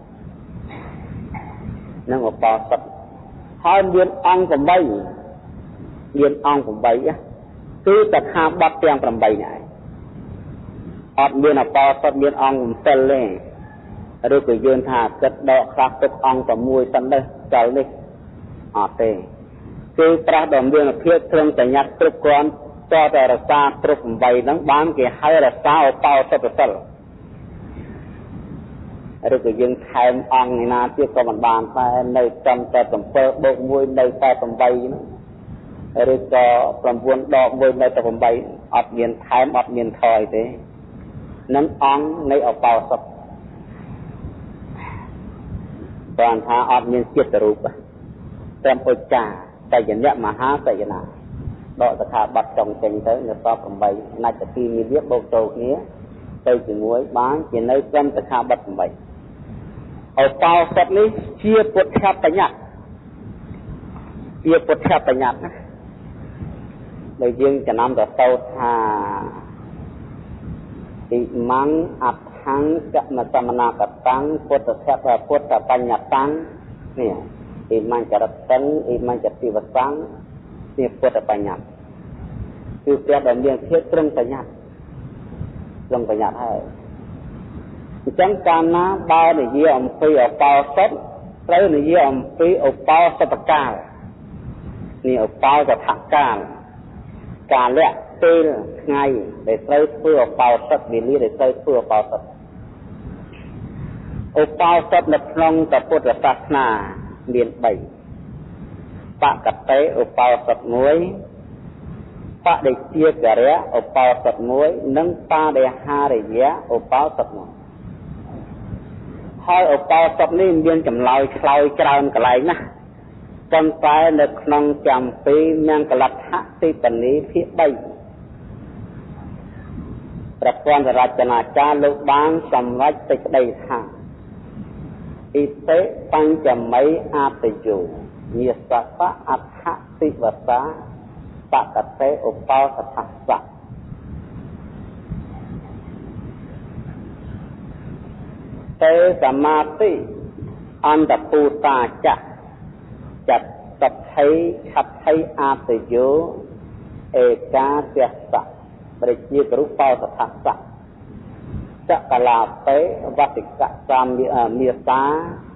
នឹងឧបោសថហើយមានអង្គ8មានអង្គ8គឺតខាបទទាំង8នេះអត់មានឧបោសថមានអង្គ7ទេឬក៏យើងថាគិតដកខ្លះគិតអង្គតែមួយសិនទៅចោលនេះអត់ទេគឺប្រាស់ដ៏មានភាពត្រឹមសញ្ញាគ្រប់គ្រាន់តតែរក្សាគ្រប់8ហ្នឹងបានគេហៅរក្សាឧបោសថសិលឬក៏យើងថែមអង្គណាទៀតក៏មិនបានដែរនៅត្រឹមតែ7បូក1នៅតែ8ហ្នឹងឬក៏9ដក1នៅតែ8អត់មានថែមអត់មានថយទេនឹងអង្គនៃឧបោសថបានថាអត់មានចិត្តរូបត្រឹមពុចាតយនៈមហាតយនាដកសិក្ខាបទចុងចេញទៅនៅសល់8ណាច់ទីមានវាបូកចូលគ្នាទៅជាមួយបានជានៅត្រឹមសិក្ខាបទ8ឧបោសថនេះជាពុទ្ធបញ្ញត្តិជាពុទ្ធបញ្ញត្តិណាដោយយើងចំណាំទៅថាតិមੰអដ្ឋหังจะมาสมณกตังพุทธเถรพุทธปัญญตังเนี่ยอิมันจะรัตังอิมันจะติวสังนี่พุทธปัญญาคือเปรียบแบบเรียงเทียบตรงปัญญาให้จังการน้ำบาในเยี่ยมปีเอาเปล่าซัดแล้วในเยี่ยมปีเอาเปล่าสัตกานี่เอาเปล่าจะถักการเลี้ยเตลไงได้ใช้เพื่อเปล่าซัดบิลีได้ใช้เพื่อเปล่าซัดเอาเปล่าซัดในพลองกับพุทธศาสนาเรียนใบปะกัดเตะเอาเปล่าซัดมวยปะได้เชี่ยกระเระเอาเปล่าซัดมวยนั่งปะได้หาได้เยอะเอาเปล่าซัดมวยให้เอาเปล่าซัดนี่เรียนจำลอยคลอยกลางกระไรนะจำไปในขนมจำปียังกลัดหักที่ปนี้พิใบประกอบราชนาจารย์ลูกบางสำรัจติดได้ทางอิเตปัญจไมอาตโยมีสัพพะอัฏฐติวสาปะกะเตอุปาสทัสสะเตสมาติอันตปูตาจัดสัพไทขับไทอาตโยเอกาเสสะบริจิกรุปาสทัสสะจักลาเตวัติกะสามมีตา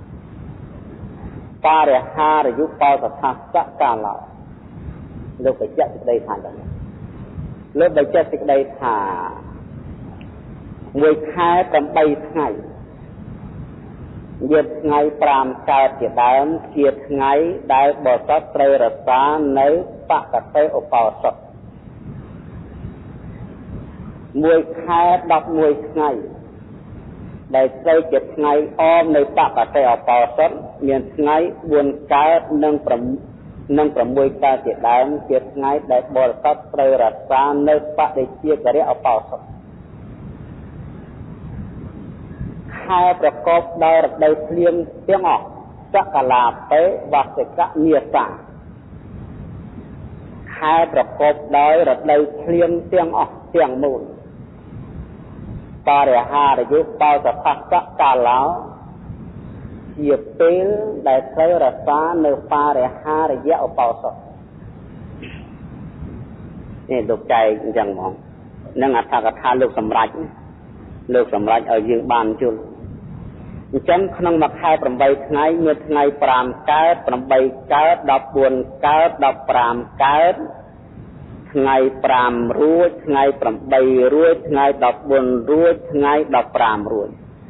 ปาริหารยุปาสทัสสะกาลาเลิกไปเจ็ดสิบได้ทานกันเลิกไปเจ็ดสิบได้ทานมวยแค่กันใบไงเย็ดไงปรามกาเจียดามเกียดไงได้บทสัตเตรรสาในปะกะเตอุปาสกมวยแค่ดับมวยไงได้ใส่เจ็ดไงอ้อมในปะกะเตอุปาสกเมียนไงบวนกานั่งประมวยกาเจียดามเกียดไงได้บทสัตเตรรสาในปะได้เจียกระเรียอุปาสกให้ประกอบได้ระดับเพียงเพียงออกจักรลาเปวัสกะเนียสาให้ประกอบได้ระดับเพียงเพียงออกเพียงมูลปาริหารยุปาสทัสสะกาลาเหยียบเปลได้ใช้รักษาในปาริหารยะอุปาสกนี่ดูใจยังมองนั่งอัตถกถาลูกสำรัจเอายืงบานจุลจังขนมมาขายปรำใบไงเมื่อไงปรามเกิดปรำใบเกิดดับบวนเกิดดับปรามเกิดไงปรามรู้ไงปรำใบรู้ไงดับบวนรู้ไงดับปรามรู้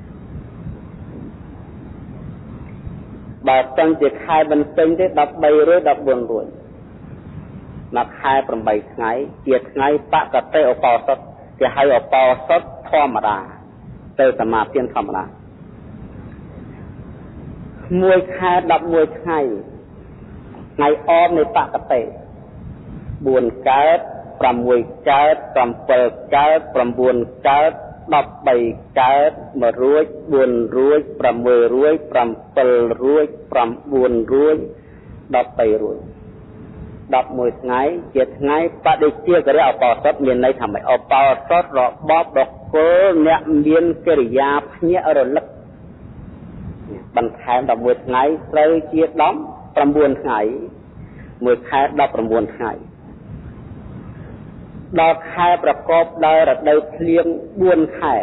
บาดจังจะขายบันเป็นได้ดับใบรู้ดับบวนรู้มาขายปรำใบไงเกียรไงปะกะเตอปอสดจะให้อปอสดธรรมดาเตสมาเพียงธรรมดามวยคาดับมวยไงไงอ้อมในปากกะเตบวนเกิดปรำมวยเกิดปรำเปิดเกิดปรำบวนเกิดดับใบเกิดมารู้บวนรู้ปรำมวยรู้ปรำเปิดรู้ปรำบวนรู้ดับไปรู้ดับมวยไงเจ็ดไงปะได้เชี่ยก็ได้เอาปอสดเมียนในทำไมเอาปอสดรอบอบดอกโก้เนี่ยเมียนกิริยาเนี่ยอรลึกบันทายดับมวยไงใส่เชี่ยด้อมประมวลไงมวยไงดับประมวลไงดอกไข่ประกอบได้ระดับเพียงบวนไข่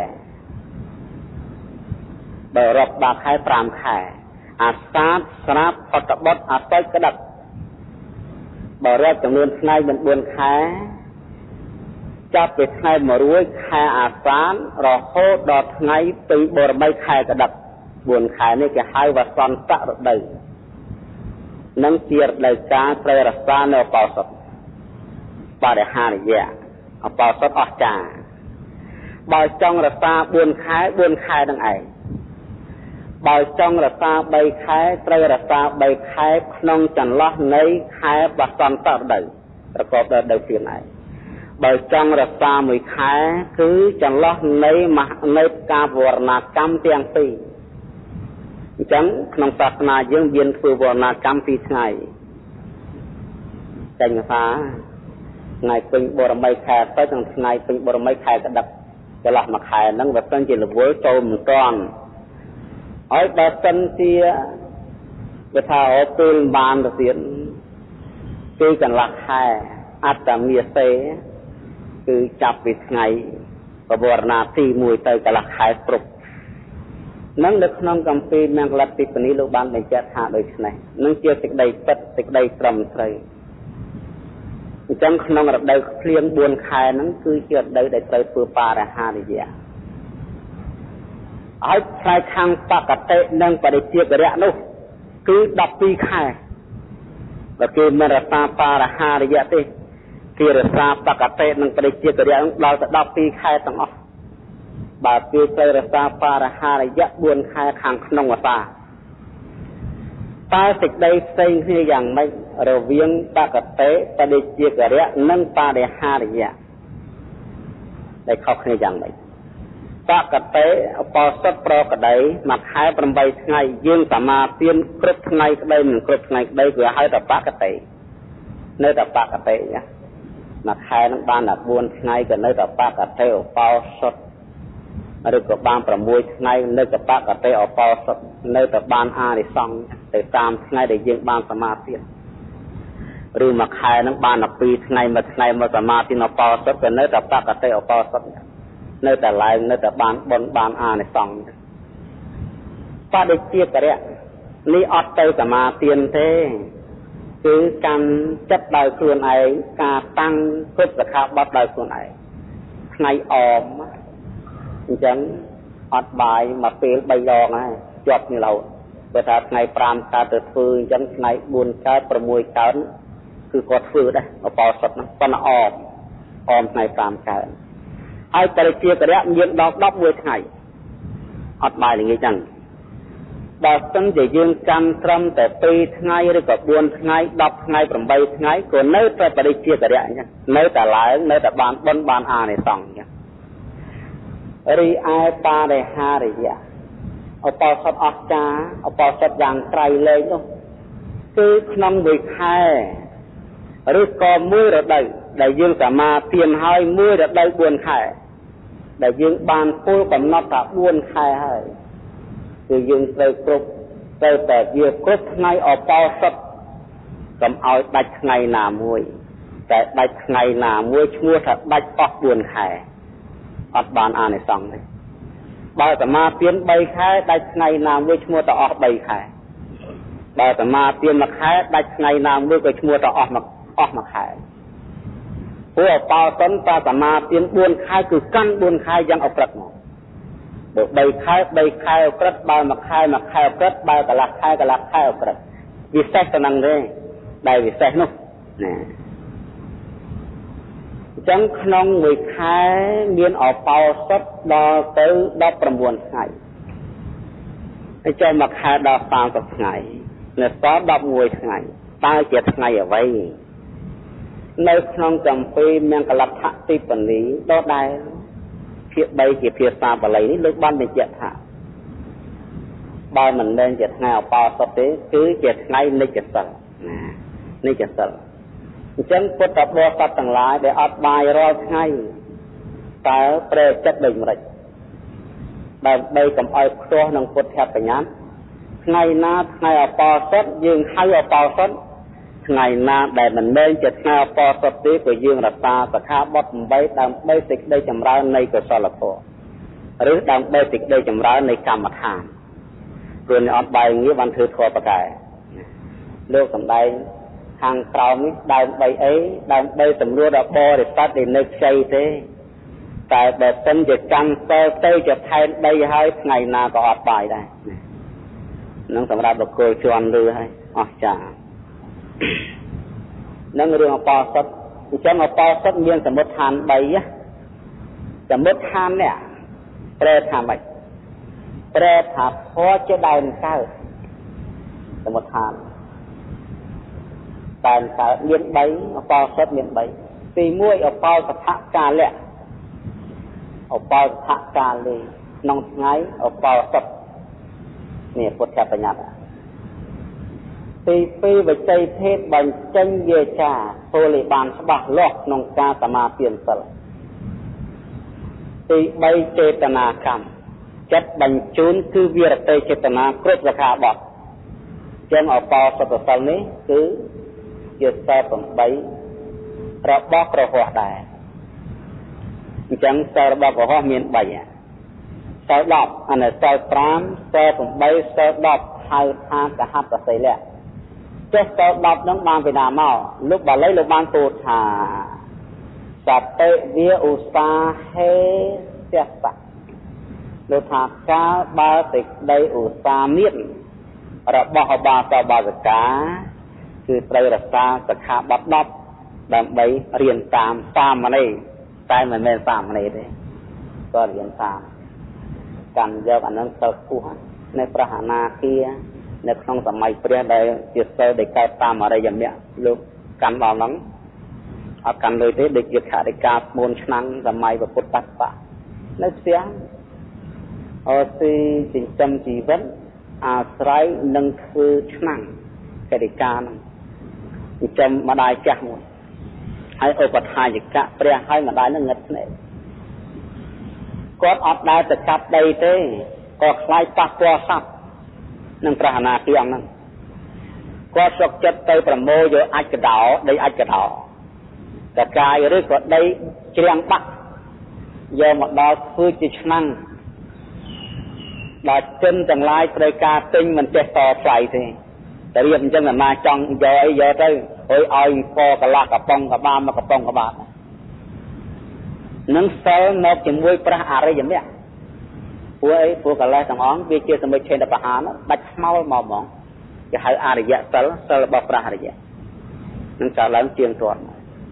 โดยรอบดอกไข่ปรามไข่อาซาสนาปตบดอาศัยกระดับบริเวณจำนวนไงเป็นบวนไข่จับไปไข่มารู้ไข่อาซานรอโคดอกไงตีบริเวณไข่กระดับบวนไข่นี่จะให้วัดสันตะระดับนั่งเกียร์ได้การเปรย์รักษาในปอสดปาริหารยะเอาปอสดออกจากบอยจ้องรักษาบวนไข่ดังไอบอยจ้องรักษาใบไข่เปรย์รักษาใบไข่ขนมจันทร์ในไข่วัดสันตะระดับประกอบได้เพียงไหนบอยจ้องรักษาหมู่ไข่คือจันทร์ในการวรณกรรมเตียงปีจังขนมศาสนายังเวียนฟูวรณกรรมปีไงจังฟ้าไงเป็นบรมีแขกไปตั้งไงเป็นบรมีแขกกระดับ cái lọc mà khai nâng và sân chỉ là với tôm tròn hỏi bà sân chia và thảo ở tư bàn được tiến cứ cần lạc khai át cả mìa xế cứ chạp vịt ngày và bò nà tì mùi tới cả lạc khai phục nâng được nông cầm phí mang lạc tì phần ý lúc bán đánh chết hạ đôi này nâng chia tịch đầy tất tịch đầy trầm trời chẳng nông ở đây liên buồn khai nâng cứ chia đây để tới phương ba ra hà để dạ ở khai khang bạc cả tệ nâng và để chia cái rẽ đâu cứ đọc đi khai và khi mà ra sa pa ra ha để dạ tê khi ra sa bạc cả tệ nâng và để chia cái rẽ đâu sẽ đọc đi khai tầng ốc bà khi tới ra sa pa ra ha để dạ buồn khai khang nông ở ta ta tịch đây xây như dạng mấy rồi viếng bạc cả tệ và để chia cái rẽ nâng pa để ha để dạ để khóc như dạng mấy bạc cả tế bỏ sốt pro cả đấy mặt hai phần bay ngày dương cả mà tiên cướp ngày cái đây mình cướp ngày đây vừa hai tập bạc cả tế nơi tập bạc cả tế nhá mặt hai nó ban là buôn ngày cái nơi tập bạc cả tế ở bao sốt ở có ban phần môi ngày nơi tập bạc cả tế ở bao sốt nơi tập ban a để xong để tam ngày để dương ban sama tiên rồi mặt hai nó ban là pi ngày mà sama tiên ở bao sốt cái nơi tập bạc cả tế ở bao sốt nơiแต่lại nơiแต่ban a này xong ta được chia cái đấy ní ọt tới cả mà tiền thế cứ căn chất đời khuôn ấy cả tăng cướp cả khá bắt đời khuôn ấy ngày ổm chẳng ọt bài mà phê bay đòn ấy chọt như lâu bởi thật ngày pram ta tự phương chẳng ngày buồn cái bởi mùi cái cứ có phương đây ở bao sật nó còn ổm ngày pram cái ai tại chia cái đấy dương đọc mùi ngày ọt bài là nghe chẳng bà sân chỉ dương trăm trăm tại tùy ngày rồi có buồn ngày đọc ngày bằng bay ngày còn nơi ta phải chia cái đấy nhá nơi ta lại nơi ta ban a này xong nhá ri ai ta để ha để dạ ở bao sắt ọt cha ở bao sắt vàng cày lên đâu cứ năm mười hai rồi có mưa rồi đây đại dương cả mà tiền hai mưa rồi đây buồn khai đại dương ban phôi còn nó cả buồn khai hai từ dương tới cướp tớiแต่vừa cướp ngày ở bao sắt cầm ao đạch ngày nào muốiแต่đạch ngày nào muối mua thật đạch ọt buồn khai ọt ban a này xong đấy bà ta ma tiến bay khai đạch ngày nào muối mua ta ọt bay khai bà ta ma tiến mà khai đạch ngày nào muối cái mua ta ọt mà khaiผู้เอาเป่าต้นตาสมาเตียนบุญคายคือกั้นบุญคายยังเอากระดหมดใบคายเอากระดใบมาคายเอากระดใบกระลักคายเอากระดวิเศษนั่งเลยได้วิเศษนู้นจังขนมวิคายเมียนเอาเป่าสดดอเตอดอประมวลไงไอ้เจ้ามาคายดอฟางกับไงเนี่ยซอดอมวยไงตายเจ็ดไงเอาไว้nơi trong trầm phê mang cả lập thạ tí phần lý đó đài phía đây chỉ phía xa và lấy nước ban để chết hạ bao mình nên chết ngay ở bao sắp tế cứ chết ngay nơi chết sẵn chân phút tập đo sắp tầng lái để ọt bài rồi ngay cái prê chất bình rạch đây cầm oi khô nâng phút hẹp phải nhán ngay ở bao sắp nhưng hay ở bao sắp ngày na để mình nên chật ngao po sập tí của dương là ta và khá bót bay đang bay tịch đây chầm ra này của sao là phổ rồi đang bay tịch đây chầm ra này cầm mặt hàng rồi ọt bài nghĩa văn thư thua bạc cải lúc cầm đây hàng trào mới đang bay ấy đang bay tầm rùa đã bo để phát để nơi xây thế tại để tân chật căng tây chật thay đây hai ngày na có ọt bài đây nó cầm ra được cô cho ăn lư hay ọt chảนั่งเรื่องปอสดจะมาปอสดเมียนสมุทฐานใบสมุทฐานเนี่ยแปรถามใบแปรถามพอจะได้เก้าสมุทฐานได้เก้าเมียนใบปอสดเมียนใบตีมวยเอาปอสถาการแหละเอาปอสถาการเลยน้องไงเอาปอสดเนี่ยพุทธปัญญาตีปีวิจัยเทศบัญจังเยชาโพลิบานสบักลอกนงกาสมาเปลี่ยนสลទី3ចេតនាកម្មចិត្តបញ្ជូនគឺវិរតិចេតនាគ្រប់សខាបទចឹងអបសតសិលនេះគឺជាសិល8របស់ក្រហមដែរអញ្ចឹងសិលរបស់ក្រហមមាន3សិល10អានេះសិល5សិល8សិល10ហៅថាកហបសិលៈចេះសិល10ហ្នឹងបានពីណាមកលោកបាលីលោកបានពោលថាសតិវាឧស្សាហេទស្សៈលោកថាកាលបើសេចក្តីឧស្សាហ៍មានរបស់ឧបាសកបាសិកាគឺត្រូវរក្សាសិក្ខាបទ10ដើម្បីរៀនតាមសាមណេរតែមិនមែនសាមណេរទេក៏រៀនតាមកាន់យកអានឹងសិលខ្ពស់នៅព្រះអនាគានៅក្នុងសម័យព្រះដែលជាសិលដែលកើតតាមអរិយមគ្គលោកកាន់ដល់ហ្នឹងអត់កាន់លុយទេដូចជាខរិកាស្មូនឆ្នាំងសម័យពុទ្ធបច្ចៈនៅផ្ទះអស៊ីចិញ្ចឹមជីវិតអាស្រ័យនឹងធ្វើឆ្នាំងខរិកាហ្នឹងចិញ្ចឹមម្ដាយចាស់មួយហើយឧបថាយកៈព្រះហើយម្ដាយនឹងងឹតភ្នែកគាត់អត់ដើរទៅកាប់ដីទេក៏ខ្លាចប៉ះពាល់សត្វនឹងព្រះអនាគាអង្គហ្នឹងគាត់សុកចិត្តទៅប្រមូលយកអាចកដោដីអាចកដោតកាយឬក៏ដីជ្រាំងបាក់យកមកដល់ធ្វើជាឆ្នាំងដល់ចិនទាំងឡាយត្រូវការទិញមិនចេះតថ្លៃទេតែរៀបអញ្ចឹងអាណាចង់យកអីយកទៅឲ្យពកន្លះកំប៉ុងកបាមកកំប៉ុងកបានឹងសិលមកជាមួយព្រះអរិយមគ្គព្រោះអីព្រោះកលេសទាំងអង្គវាជាសមិទ្ធិបហានដាច់ស្មោលមកហ្មងគេហៅអរិយសិលរបស់ព្រះអរិយនឹងកើតឡើងជាងទាត់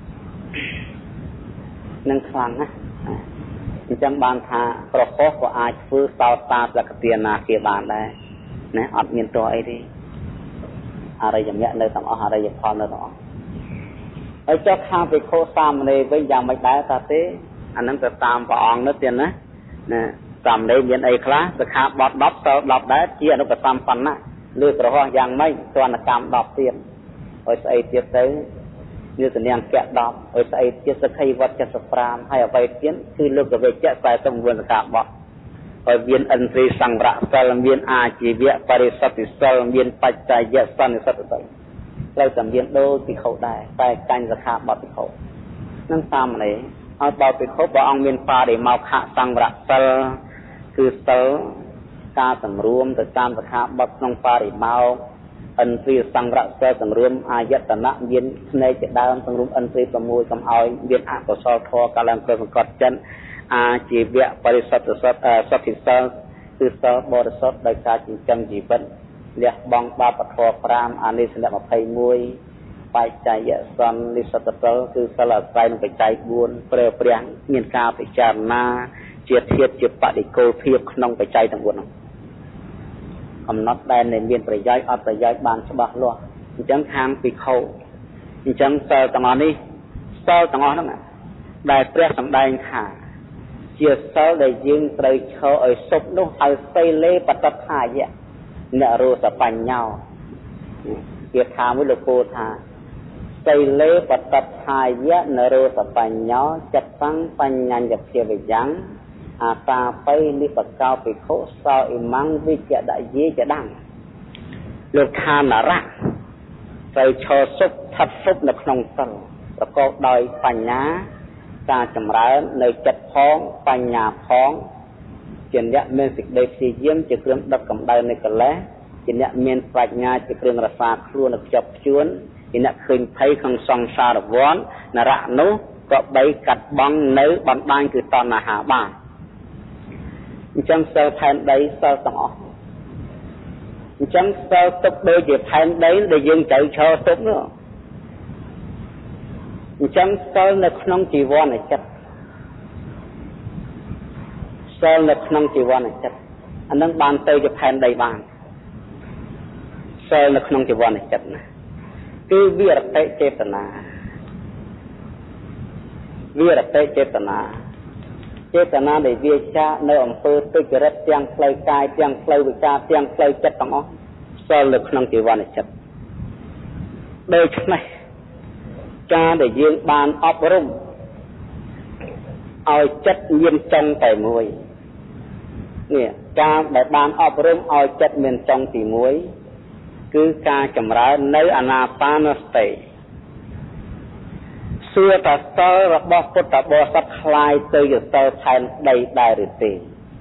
នឹងខ្លាំងណាស់អញ្ចឹងបានថាប្រកបក៏អាចធ្វើសោតាសកទានាគាបានដែរណាអត់មានទោះអីទេអរិយមគ្គនៅទាំងអស់អរិយផលនៅទាំងអស់ហើយចុះខាងភិក្ខុសាមណេរវិញយ៉ាងម៉េចដែរតាទេអានឹងទៅតាមព្រះអង្គនោះទៀតណាសាមណេរមានអីខ្លះសិក្ខាបទ10សិល10ដែរជាអនុបសម្បណ្ណៈលើក្រហមយ៉ាងម៉េចទណ្ឌកម្ម10ទៀតហើយស្អីទៀតទៅវាសញ្ញាគៈ10ហើយស្អីទៀតសក្ខីវត្ត75ហើយអ្វីទៀតគឺលោកវិជ្ជៈ49សិក្ខាបទហើយមានឥន្ទ្រីសង្វរៈសិលមានអាជីវៈបរិសុទ្ធិសិលមានបច្ច័យសន្និសិទ្ធិសិលត្រូវតែមានដូចភិក្ខុដែរតែកាញ់សិក្ខាបទភិក្ខុនឹងសាមណេរហើយដល់ភិក្ខុព្រះអង្គមានបរិមោខៈសង្វរៈសិលគឺសិលការសម្រួមទៅតាមសិក្ខាបទក្នុងបរិមោខឥន្ទ្រីសង្វរៈសិលសម្រួមអាយតនៈមានភ្នែកជាដើមសម្រួមឥន្ទ្រី6កុំឲ្យមានអកុសលធម៌កាលឡើងព្រសង្កត់ចិត្តអាជីវៈបរិសុទ្ធិសិលគឺសិលបរិសុទ្ធដោយការចិញ្ចឹមជីវិតលះបង់បាបធម៌5អានិសង្ស21បច្ច័យសន្និសិទ្ធិសិលគឺសិលអាស្រ័យនឹងបច្ច័យ4ព្រះព្រះមានការពិចារណាជាធាតុជាបដិគោលភាពក្នុងបច្ច័យទាំង4នោះកំណត់ដែលមានប្រយោជន៍អត់ប្រយោជន៍បានច្បាស់លាស់អញ្ចឹងខាងភិក្ខុអញ្ចឹងសិលទាំងអស់នេះសិលទាំងអស់ហ្នឹងដែលព្រះសម្ដែងថាជាសិលដែលយើងត្រូវឈរឲ្យសុបនោះហៅសីលេបតថាយៈនរោសបញ្ញោជាថាមួយលោកពោលថាសីលេបតថាយៈនរោសបញ្ញោចិត្តੰបញ្ញញ្ញភាវយ៉ាងអាតាបៃនិបកោភិក្ខុសោអ៊ីម៉ាំងវិជ្ជដយេចដងលោកថានរៈត្រូវឈរសុបស្ថិតសុបនៅក្នុងសិលប្រកបដោយបញ្ញាការចម្រើននៅចិត្តផងបញ្ញាផងជាអ្នកមានសេចក្តីព្យាយាមជាគ្រឿងដុតកម្ដៅនៃកិលេសជាអ្នកមានប្រាជ្ញាជាគ្រឿងរក្សាខ្លួននៅខ្ជាប់ខ្ជួនជាអ្នកឃើញភ័យក្នុងសង្សារវដ្តនរៈនោះក៏បីកាត់បង់នៅបណ្ដាញគឺតណ្ហាបានអញ្ចឹងសិលផែនដីសិលទាំងអស់អញ្ចឹងសិលទុកដូចជាផែនដីដែលយើងត្រូវឈរទុកនោះអញ្ចឹងសិលនៅក្នុងជីវ័នចិត្តសិលនៅក្នុងជីវ័នចិត្តអានឹងបានទៅជាផែនដីបានសិលនៅក្នុងជីវ័នចិត្តណាគឺវិរតិចេតនាវិរតិចេតនាចេតនាដែលវាចានៅអំពើទុច្ចរិតទាំងផ្លូវកាយទាំងផ្លូវវិការទាំងផ្លូវចិត្តទាំងអស់សិលនៅក្នុងជីវ័នចិត្តដូច្នេះការដែលយើងបានអប់រំឲ្យចិត្តមានចុងតែមួយនេះការដែលបានអប់រំឲ្យចិត្តមានចុងទី1គឺការចម្រើននៅអានាបានសតិសួរតសិលរបស់ពុទ្ធបរិស័ទคล้ายទៅជាសិលផែនដីដែរឬទេ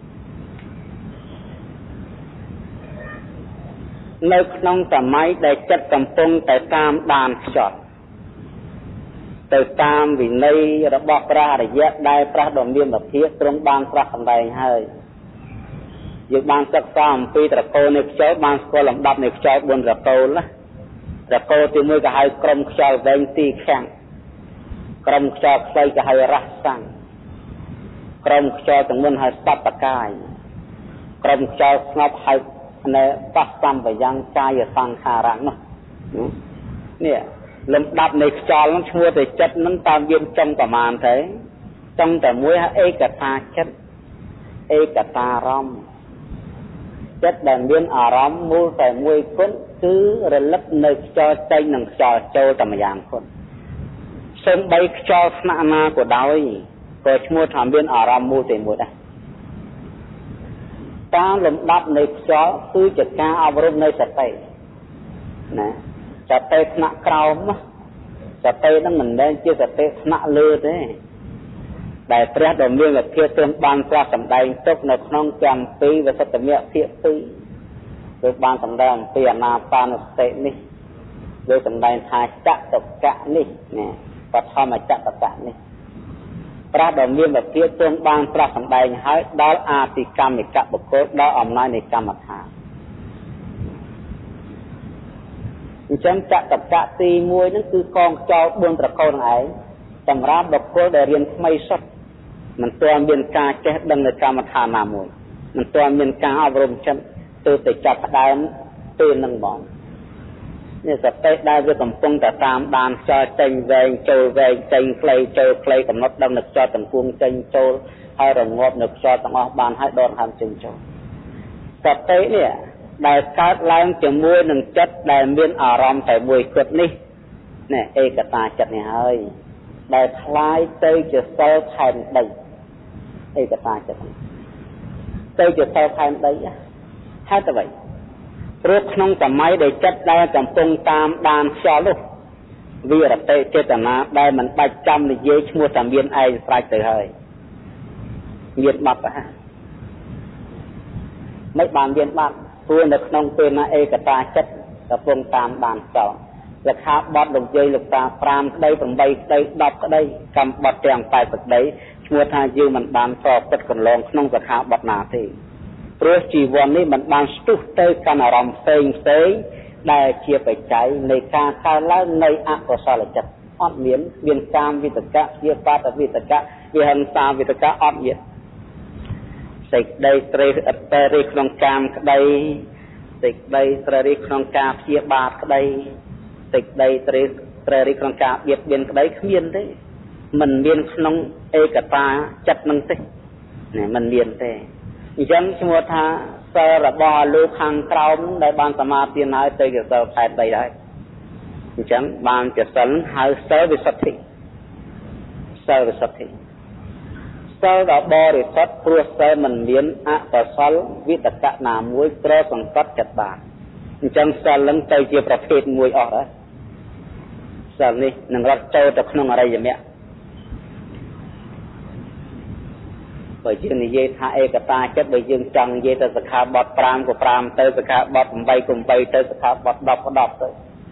នៅក្នុងសម័យដែលចិត្តកំពុងតែតាមដានខ្យល់ទៅតាមវិន័យរបស់ព្រះអរិយៈដែលព្រះដ៏មានពភាទ្រង់បានប្រកាសសម្ដែងហើយយើងបានសិក្សាអំពីត្រកូលនៃខ្យល់បានស្គាល់លំដាប់នៃខ្យល់4ត្រកូលណាត្រកូលទី1ក៏ហៅក្រុមខ្យល់វែងទីខាំងក្រុមខ្យល់ខ្លីក៏ហៅរសាំងក្រុមខ្យល់ទាំងមុនហៅសត្តកាយក្រុមខ្យល់ស្ងប់ហៅនៅបសម្បយ៉ាងកាយសង្ខារៈនោះនេះលំដាប់នៃខ្យល់នោះឈ្មោះតែចិត្តនឹងតាមយើងចង់ប្រមាណទេចង់តែមួយឯកតាចិត្តឯកតាអារម្មណ៍ចិត្តដែលមានអារម្មណ៍មូលតែមួយគុណគឺរលឹកនៅខ្យល់ចេញនិងខ្យល់ចូលតែម្យ៉ាងគុណសូម្បីខ្យល់ថ្នាក់ណាក៏ដោយក៏ឈ្មោះថាមានអារម្មណ៍មូលតែមួយដែរតាមលំដាប់នៃខ្យល់គឺជាការអប់រំនៃសតិណាសតិថ្នាក់ក្រោមសតិហ្នឹងមិនមែនជាសតិថ្នាក់លើទេដែលព្រះដ៏មានវិធាទ្រង់បានប្រកាសសម្ដែងទុកនៅក្នុងទាំងពីរវិសុទ្ធមគ្គភាគ2គឺបានសម្ដែងអំពីអានាបានសតិនេះដោយសម្ដែងថាចតុកៈនេះណាបឋមចតុកៈនេះព្រះដ៏មានវិធាទ្រង់បានប្រកាសសម្ដែងហើយដល់អាទិកម្មិកបុគ្គលដល់អំណាចនៃកម្មដ្ឋានអញ្ចឹងចតុកៈទី1ហ្នឹងគឺកងខ្យល់4ត្រកូលហ្នឹងឯងសម្រាប់បុគ្គលដែលរៀនថ្មីសុទ្ធមិនទាន់មានការចេះដឹងនៅកម្មដ្ឋានណាមួយមិនទាន់មានការអប់រំចិត្តទៅតែចាប់ផ្ដើមពេលហ្នឹងហ្មងនេះសតិដែលវាកំពុងតែតាមដានខ្យល់ចេញវែងចូលវែងចេញខ្លីចូលខ្លីកំណត់ដឹងនៅខ្យល់ទាំងពួងចេញចូលហើយរងាប់នៅខ្យល់ទាំងអស់បានហើយដកហាមចេញចូលសតិនេះដែលកើតឡើងជាមួយនឹងចិត្តដែលមានអារម្មណ៍តែមួយគត់នេះនេះឯកតាចិត្តនេះហើយដែលคล้ายទៅជាសិលខែនដីឯកតាចិត្តទៅជាសិលខែនដីហេតុអ្វីព្រោះក្នុងសម័យដែលចិត្តដែលកំពុងតាមដានខ្យល់នោះវិរតិចេតនាដែលមិនបាច់ចាំនិយាយឈ្មោះតែមានឯងស្រេចទៅហើយមានបាត់ហ่ะមិនបានមានបាត់ព្រោះនៅក្នុងពេលណាឯកតាចិត្តកំពុងតាមដានខ្យល់លក្ខណៈបត់លោកយាយលោកតា5ក្តី8ក្តី10ក្តីកម្មបត់ទាំង80ក្តីឈ្មោះថាយើងមិនបានប្រព្រឹត្តកន្លងក្នុងសខាបត់ណាទេព្រោះជីវ័ននេះមិនបានស្ទុះទៅកាន់អារម្មណ៍ផ្សេងដែលជាបច្ច័យនៃការកើតឡើងនៃអកុសលចិត្តអត់មានកាមវិតកៈជាបាតវិតកៈវិហិង្សាវិតកៈអត់មានសេចក្តីត្រេកអត្តរិក្នុងកាមក្តីសេចក្តីត្រេកក្នុងការព្យាបាទក្តីសេចក្តីត្រេកក្នុងការបៀតបៀនក្តីគ្មានទេមិនមានក្នុងឯកតាចិត្តនឹងទេណាមិនមានទេអញ្ចឹងឈ្មោះថាសិលរបស់លោកខាងក្រោមដែលបានសមាធិហើយទៅជាសិលខែដីហើយអញ្ចឹងបានជាសិលហៅសិលវិសុទ្ធិសិលវិសុទ្ធិសិលដ៏បរិសុទ្ធព្រោះសិលមិនមានអកុសលវិតកៈណាមួយត្រសង្កត់ចិត្តបានអញ្ចឹងសិលនឹងទៅជាប្រភេទមួយអស់ហើយសិលនេះនឹងរត់ចូលទៅក្នុងអរិយមគ្គបើយើងនិយាយថាឯកតាចិត្តបើយើងចង់និយាយទៅសិក្ខាបទ5ក៏5ទៅសិក្ខាបទ8ក៏8ទៅសិក្ខាបទ10ក៏10ទៅ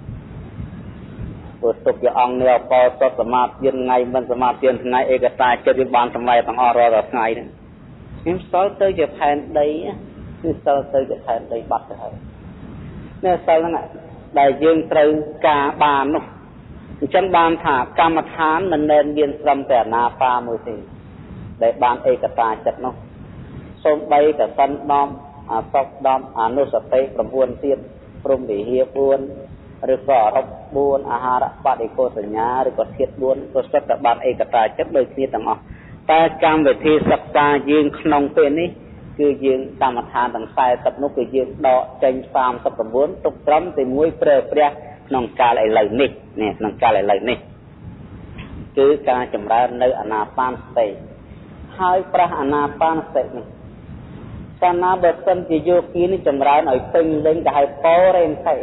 ព្រោះទុកជាអង្គនៅអបសុទ្ធសមាធិថ្ងៃមិនសមាធិថ្ងៃឯកតាចិត្តវាបានសម្ដែងទាំងអស់រាល់ថ្ងៃហ្នឹងខ្ញុំសិលទៅជាផែនដីគឺសិលទៅជាផែនដីបាត់ទៅហើយនេះសិលហ្នឹងដែលយើងត្រូវការបាននោះអញ្ចឹងបានថាកម្មដ្ឋានមិនមែនមានត្រឹមតែអាណាបាមួយទេដែលបានឯកតាចិត្តនោះសូម្បីតែសិន10អាសក10អនុសតិ9ទៀតព្រមវិហារ4ឬក៏អរុប4អាហារបដិកោសញ្ញាឬក៏ធាតុ4ក៏សុទ្ធតែបានឯកតាចិត្តដូចគ្នាទាំងអស់តែកម្មវិធីសិក្សាយើងក្នុងពេលនេះគឺយើងកម្មដ្ឋានទាំង40នោះគឺយើងដកចេញ39ទុកត្រឹមតែមួយប្រើប្រាស់ក្នុងកាលឥឡូវនេះក្នុងកាលឥឡូវនេះគឺការចម្រើននៅអានាបានសតិហើយប្រះអាណាបានសតិនេះកាលណាបើសិនជាយោគីនេះចម្រើនឲ្យពេញលេញទៅឲ្យបរិន្ទិ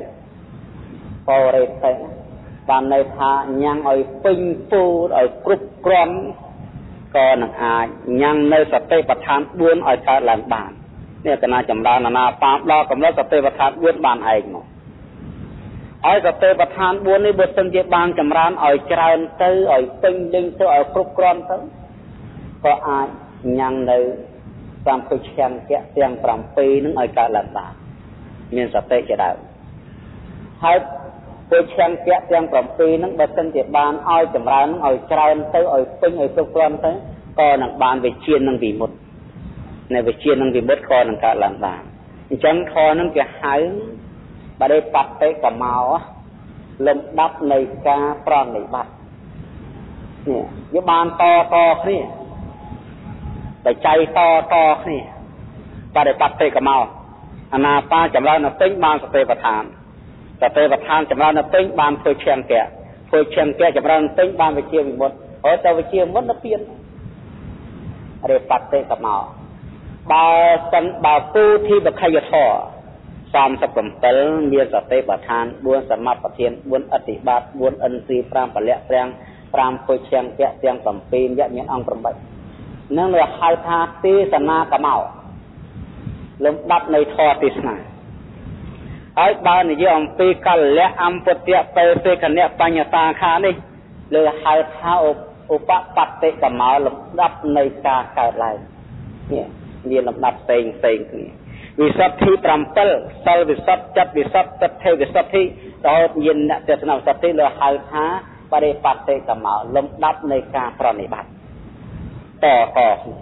បានន័យថាញ៉ាំងឲ្យពេញពូឲ្យគ្រប់គ្រាន់ក៏នឹងអាចញ៉ាំងនៅសតិប្បដ្ឋាន4ឲ្យកើតឡើងបាននេះកាលណាចម្រើនអាណាបានដល់កម្រិតសតិប្បដ្ឋាន4បានឯងមកហើយសតិប្បដ្ឋាន4នេះបើសិនជាបានចម្រើនឲ្យច្រើនទៅឲ្យពេញលេញទៅឲ្យគ្រប់គ្រាន់ទៅក៏អាចញ៉ាំងនៅតាមពុជ្ឈង្គៈទាំង7នឹងឲ្យកើតឡើងបានមានសតិជាដើមហើយពុជ្ឈង្គៈទាំង7នឹងបើសិនជាបានឲ្យចម្រើននឹងឲ្យច្រើនទៅឲ្យពេញឲ្យគ្រប់គ្រាន់ទៅក៏នឹងបានវិជានឹងវិមុតនៅវិជានឹងវិមុតក៏នឹងកើតឡើងបានអញ្ចឹងខនឹងគេហៅបដិបត្តិកម្មោលំដាប់នៃការប្រណិប័តនេះវាបានតគ្នាបច្ច័យតគ្នាបដិបត្តិកម្មោអាណាបាចម្រើននៅពេញបានសតិប្បដ្ឋានចម្រើននៅពេញបានពុជ្ឈង្គៈចម្រើនពេញបានវិជាវិមុតហើយទៅវិជាវិមុតទៅពៀនរិបត្តិកម្មោបើពូធីបខយធរ37មានសតិប្បដ្ឋាន4សមាបត្តិ4អតិបាត4ឥន្ទ្រី5ពលៈទាំង5ពុជ្ឈង្គៈទាំង7យៈមានអង្គ8នឹងវាហៅថាទេសនាកម្មោលំដាប់នៃធម៌ទេសនាហើយបើនិយាយអំពីកលៈអំពុទ្ធៈបេសេកនៈបញ្ញតាខានេះលើហៅថាឧបបត្តិកម្មោលំដាប់នៃការកើតឡើងនេះមានលំដាប់ផ្សេងគ្នាវិសុទ្ធិ7សិលវិសុទ្ធចិត្តវិសុទ្ធទិដ្ឋិវិសុទ្ធិរហូតញាណទស្សនវិសុទ្ធិលើហៅថាបរិបត្តិកម្មោលំដាប់នៃការប្រណិប័តត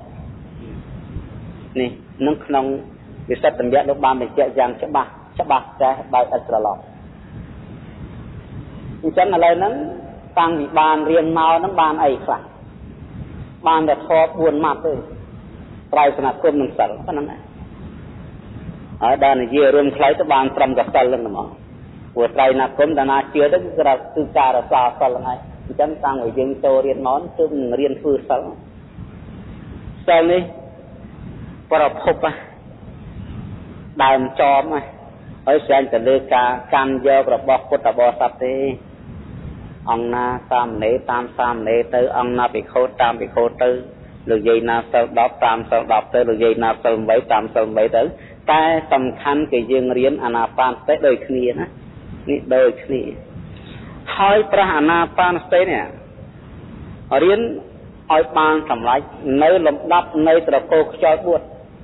នេះនឹងក្នុងវិសុទ្ធបញ្ញត្តិលោកបានបញ្ជាក់យ៉ាងច្បាស់ចេះដោយឥតច្រឡំអញ្ចឹងឥឡូវហ្នឹងតាំងពីបានរៀនមកហ្នឹងបានអីខ្លះបានតែធម៌4ម៉ាត់ទេត្រៃសនគមនឹងសិលប៉ុណ្ណឹងហើយដល់និយាយរួមខ្លីទៅបានត្រឹមកសិលហ្នឹងហ្មងព្រោះត្រៃសនគមតាណាជឿទៅគឺការរក្សាសិលហ្នឹងហើយអញ្ចឹងតាំងពីយើងចូលរៀនមកគឺនឹងរៀនធ្វើសិលនេះប្រភពដើមចមហើយស្វែងទៅលើការកាន់យករបស់ពុទ្ធបរិស័ទទេអង្គណាសាមណេរតាមសាមណេរទៅអង្គណាភិក្ខុតាមភិក្ខុទៅលោកយាយណាសិល10តាមសិល10ទៅលោកយាយណាសិល8តាមសិល8ទៅតែសំខាន់គឺយើងរៀនអានាបានសតិដូចគ្នាណានេះដូចគ្នាហើយប្រះអានាបានសតិនេះរៀនឲ្យបានសម្រេចនៅលំដាប់នៃត្រកូលខ្យល់4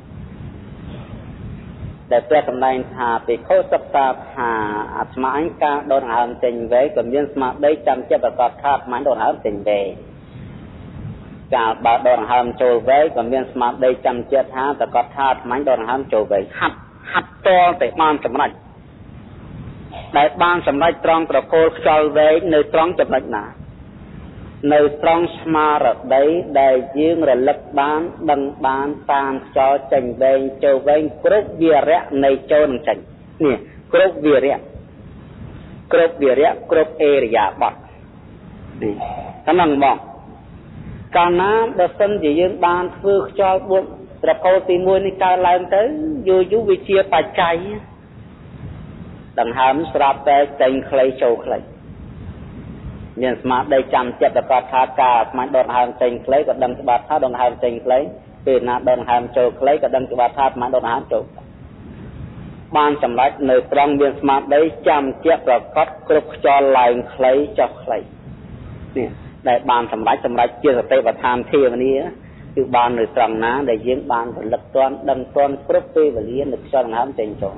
ដែលព្រះសម្ដែងថាភិក្ខុសិក្សាថាអាត្មាអញការដកដង្ហើមចេញវែងក៏មានស្មារតីចាំចិត្តប្រកបថាអាត្មាដកដង្ហើមចេញវែងកាលបើដកដង្ហើមចូលវែងក៏មានស្មារតីចាំចិត្តថាប្រកបថាអាត្មាដកដង្ហើមចូលវែងហាត់តតែបានសម្រេចដែលបានសម្រេចត្រង់ត្រកូលខ្យល់វែងនៅត្រង់ចំណុចណានៅត្រង់ស្មារតីដែលយើងរលឹកបានដឹងបានតាមខ្យល់ចេញវែងចូលវែងគ្រប់វារៈនៃចូលនឹងចេញនេះគ្រប់វារៈគ្រប់អេរិយាបថនេះហ្នឹងមកកាលណាបើសិនជាយើងបានធ្វើខ្យល់4ត្រកូលទី1នេះកើតឡើងទៅយូរវាជាបច្ច័យដង្ហើមស្រាប់តែចេញខ្លីចូលខ្លីមានស្មារតីចាំចិត្តប្រកបថាការស្មានដកដង្ហើមចេញខ្លីក៏ដឹងច្បាស់ថាដកដង្ហើមចេញខ្លីពេលណាដកដង្ហើមចូលខ្លីក៏ដឹងច្បាស់ថាស្មានដកដង្ហើមចូលបានសម្រេចនៅត្រង់មានស្មារតីចាំចិត្តប្រកបគ្រប់ខ្យល់ឡើងខ្លីចុះខ្លីនេះដែលបានសម្រេចជាសតិប្បដ្ឋានធាវនាគឺបាននៅត្រង់ណាដែលយើងបានផលិតទាន់ដឹងទាន់គ្រប់ពេលវេលានៅខ្យល់ដង្ហើមចេញចូល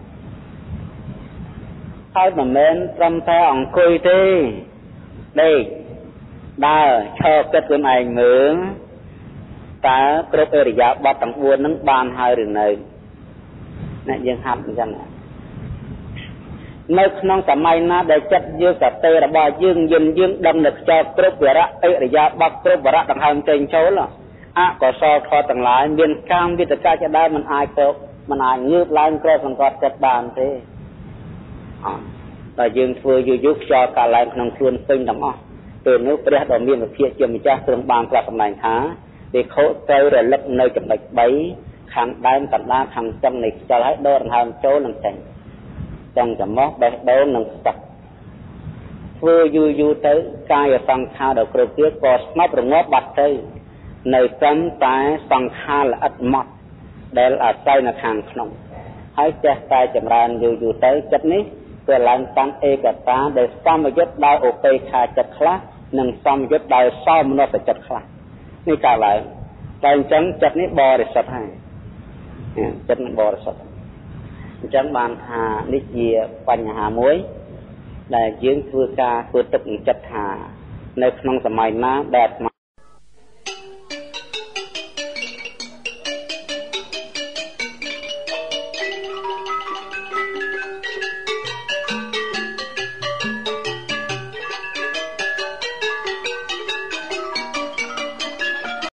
ហើយមិនមែនត្រឹមតែអង្គុយទេដេកដើរឈរគិតខ្លួនឯងមើលតើគ្រប់អរិយាបថទាំង4ហ្នឹងបានហើយឬនៅអ្នកយើងហាត់អញ្ចឹងនៅក្នុងសម័យណាដែលចិត្តយើងសតិរបស់យើងដឹងនៅខ្យល់គ្រប់វរៈអរិយាបថគ្រប់វរៈដង្ហើមចេញចូលអកុសលធម៌ទាំងឡាយមានកាមវិតកជាដើមមិនអាចងើបឡើងក្រសង្កត់ចិត្តបានទេតែយើងធ្វើយូរខ្យល់កាលឡើងក្នុងខ្លួនពេញទាំងអស់ពេលនោះព្រះដ៏មានវិភាកជាម្ចាស់ទ្រង់បានប្រាប់សម្ដែងថា vì khổ trâu rồi lấp nơi chụp bạch bấy khăn đám cặp đá khăn trong này cho hết đô làm hơn chỗ nằm thành trong chậm mót bé đô nằm sạch vừa du tới cai ở phần khao đầu cơ kia có snap rồi ngót bạch tới nơi cấm tại phần khao là ít mọt để là say là hàng không hãy che tay chậm ran du tới chất ní về làm tăng e cả ta để xong rồi giúp đau ok khá chất khá nâng xong giúp đau sau nó phải chất kháนี่กล่าวเลยแต่จังจัดนี้บริสุทธิ์ให้จัดนี้บริสุทธิ์จังบานหานิจเยียปัญหามวยได้ยืนคือการฝึกตึกจัดหาในขนมสมัยนั้นแบบ